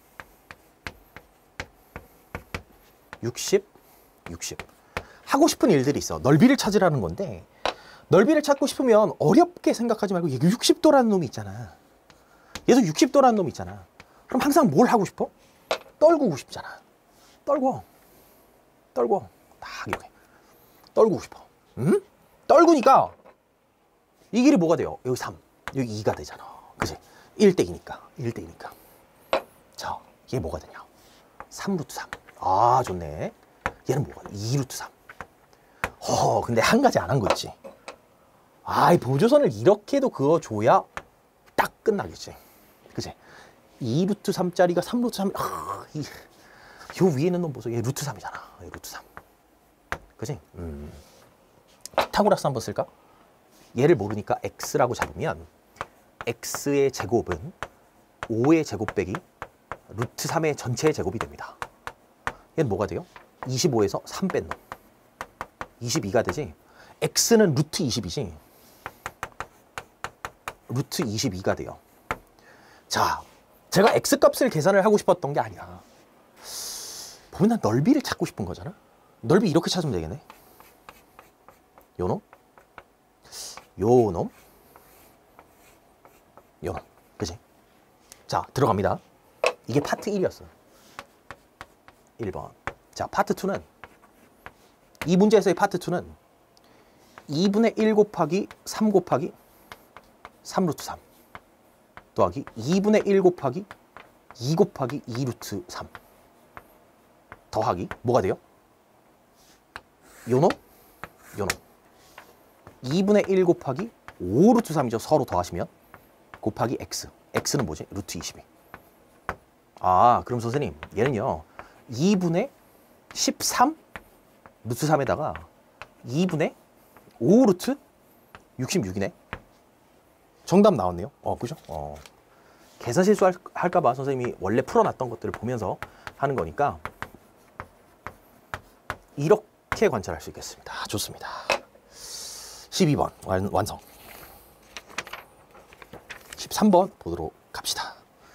육십, 육십. 하고 싶은 일들이 있어. 넓이를 찾으라는 건데 넓이를 찾고 싶으면 어렵게 생각하지 말고 얘 육십 도라는 놈이 있잖아. 얘도 육십 도라는 놈이 있잖아. 그럼 항상 뭘 하고 싶어? 떨구고 싶잖아. 떨궈. 떨궈. 딱 이렇게. 떨구고 싶어. 응? 떨구니까 이 길이 뭐가 돼요? 여기 삼. 여기 이가 되잖아. 그치? 일 대 이니까. 일 대 이니까. 자, 얘 뭐가 되냐? 삼 루트 삼. 아, 좋네. 얘는 뭐가 돼? 이 루트 삼. 허, 근데 한 가지 안 한 거 있지? 아, 이 보조선을 이렇게도 그어줘야 딱 끝나겠지. 그치? 이 루트 삼짜리가 삼 루트 삼. 아, 이, 요 위에 있는 놈 보소. 얘 루트 삼이잖아. 얘 루트 삼. 그치? 음. 피타고라스 한번 쓸까? 얘를 모르니까 x라고 잡으면 x의 제곱은 오의 제곱 빼기 루트 삼의 전체의 제곱이 됩니다. 얘는 뭐가 돼요? 이십오에서 삼 뺀 놈. 이십이가 되지? x는 루트 이십이지? 루트 이십이가 돼요. 자, 제가 x값을 계산을 하고 싶었던 게 아니야. 보면 난 넓이를 찾고 싶은 거잖아. 넓이 이렇게 찾으면 되겠네. 요 놈, 요 놈, 요 놈. 그치? 자, 들어갑니다. 이게 파트 일이었어. 일 번. 자, 파트 이는 이 문제에서의 파트 이는 이분의 일 곱하기 삼 곱하기 삼 루트 삼 더하기 이분의 일 곱하기 이 곱하기 이 루트 삼 더하기 뭐가 돼요? 요놈? 요놈. 이분의 일 곱하기 오 루트 삼이죠. 서로 더하시면 곱하기 x. x는 뭐지? 루트 이십이. 아, 그럼 선생님 얘는요 이분의 십삼 루트 삼에다가 이분의 오 루트 육십육이네. 정답 나왔네요. 어, 그죠? 어. 계산 실수할까 봐 선생님이 원래 풀어놨던 것들을 보면서 하는 거니까 이렇게 관찰할 수 있겠습니다. 좋습니다. 십이 번 완, 완성. 십삼 번 보도록 갑시다.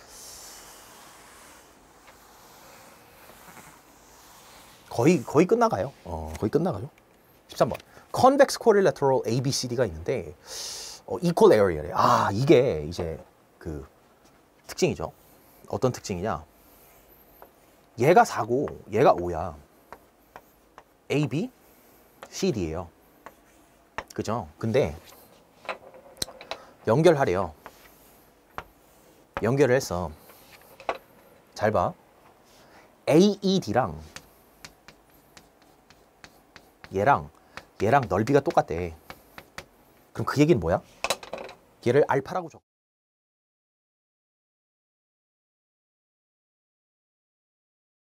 거의 거의 끝나가요. 어, 거의 끝나가죠. 십삼 번. Convex quadrilateral A, B, C, D가 있는데 어, equal area래. 아, 이게 이제 그 특징이죠. 어떤 특징이냐? 얘가 사고 얘가 오야. A, B, C, D예요. 그죠? 근데 연결하래요. 연결을 했어. 잘 봐. A, E, D랑 얘랑 얘랑 넓이가 똑같대. 그럼 그 얘기는 뭐야? 얘를 알파라고 적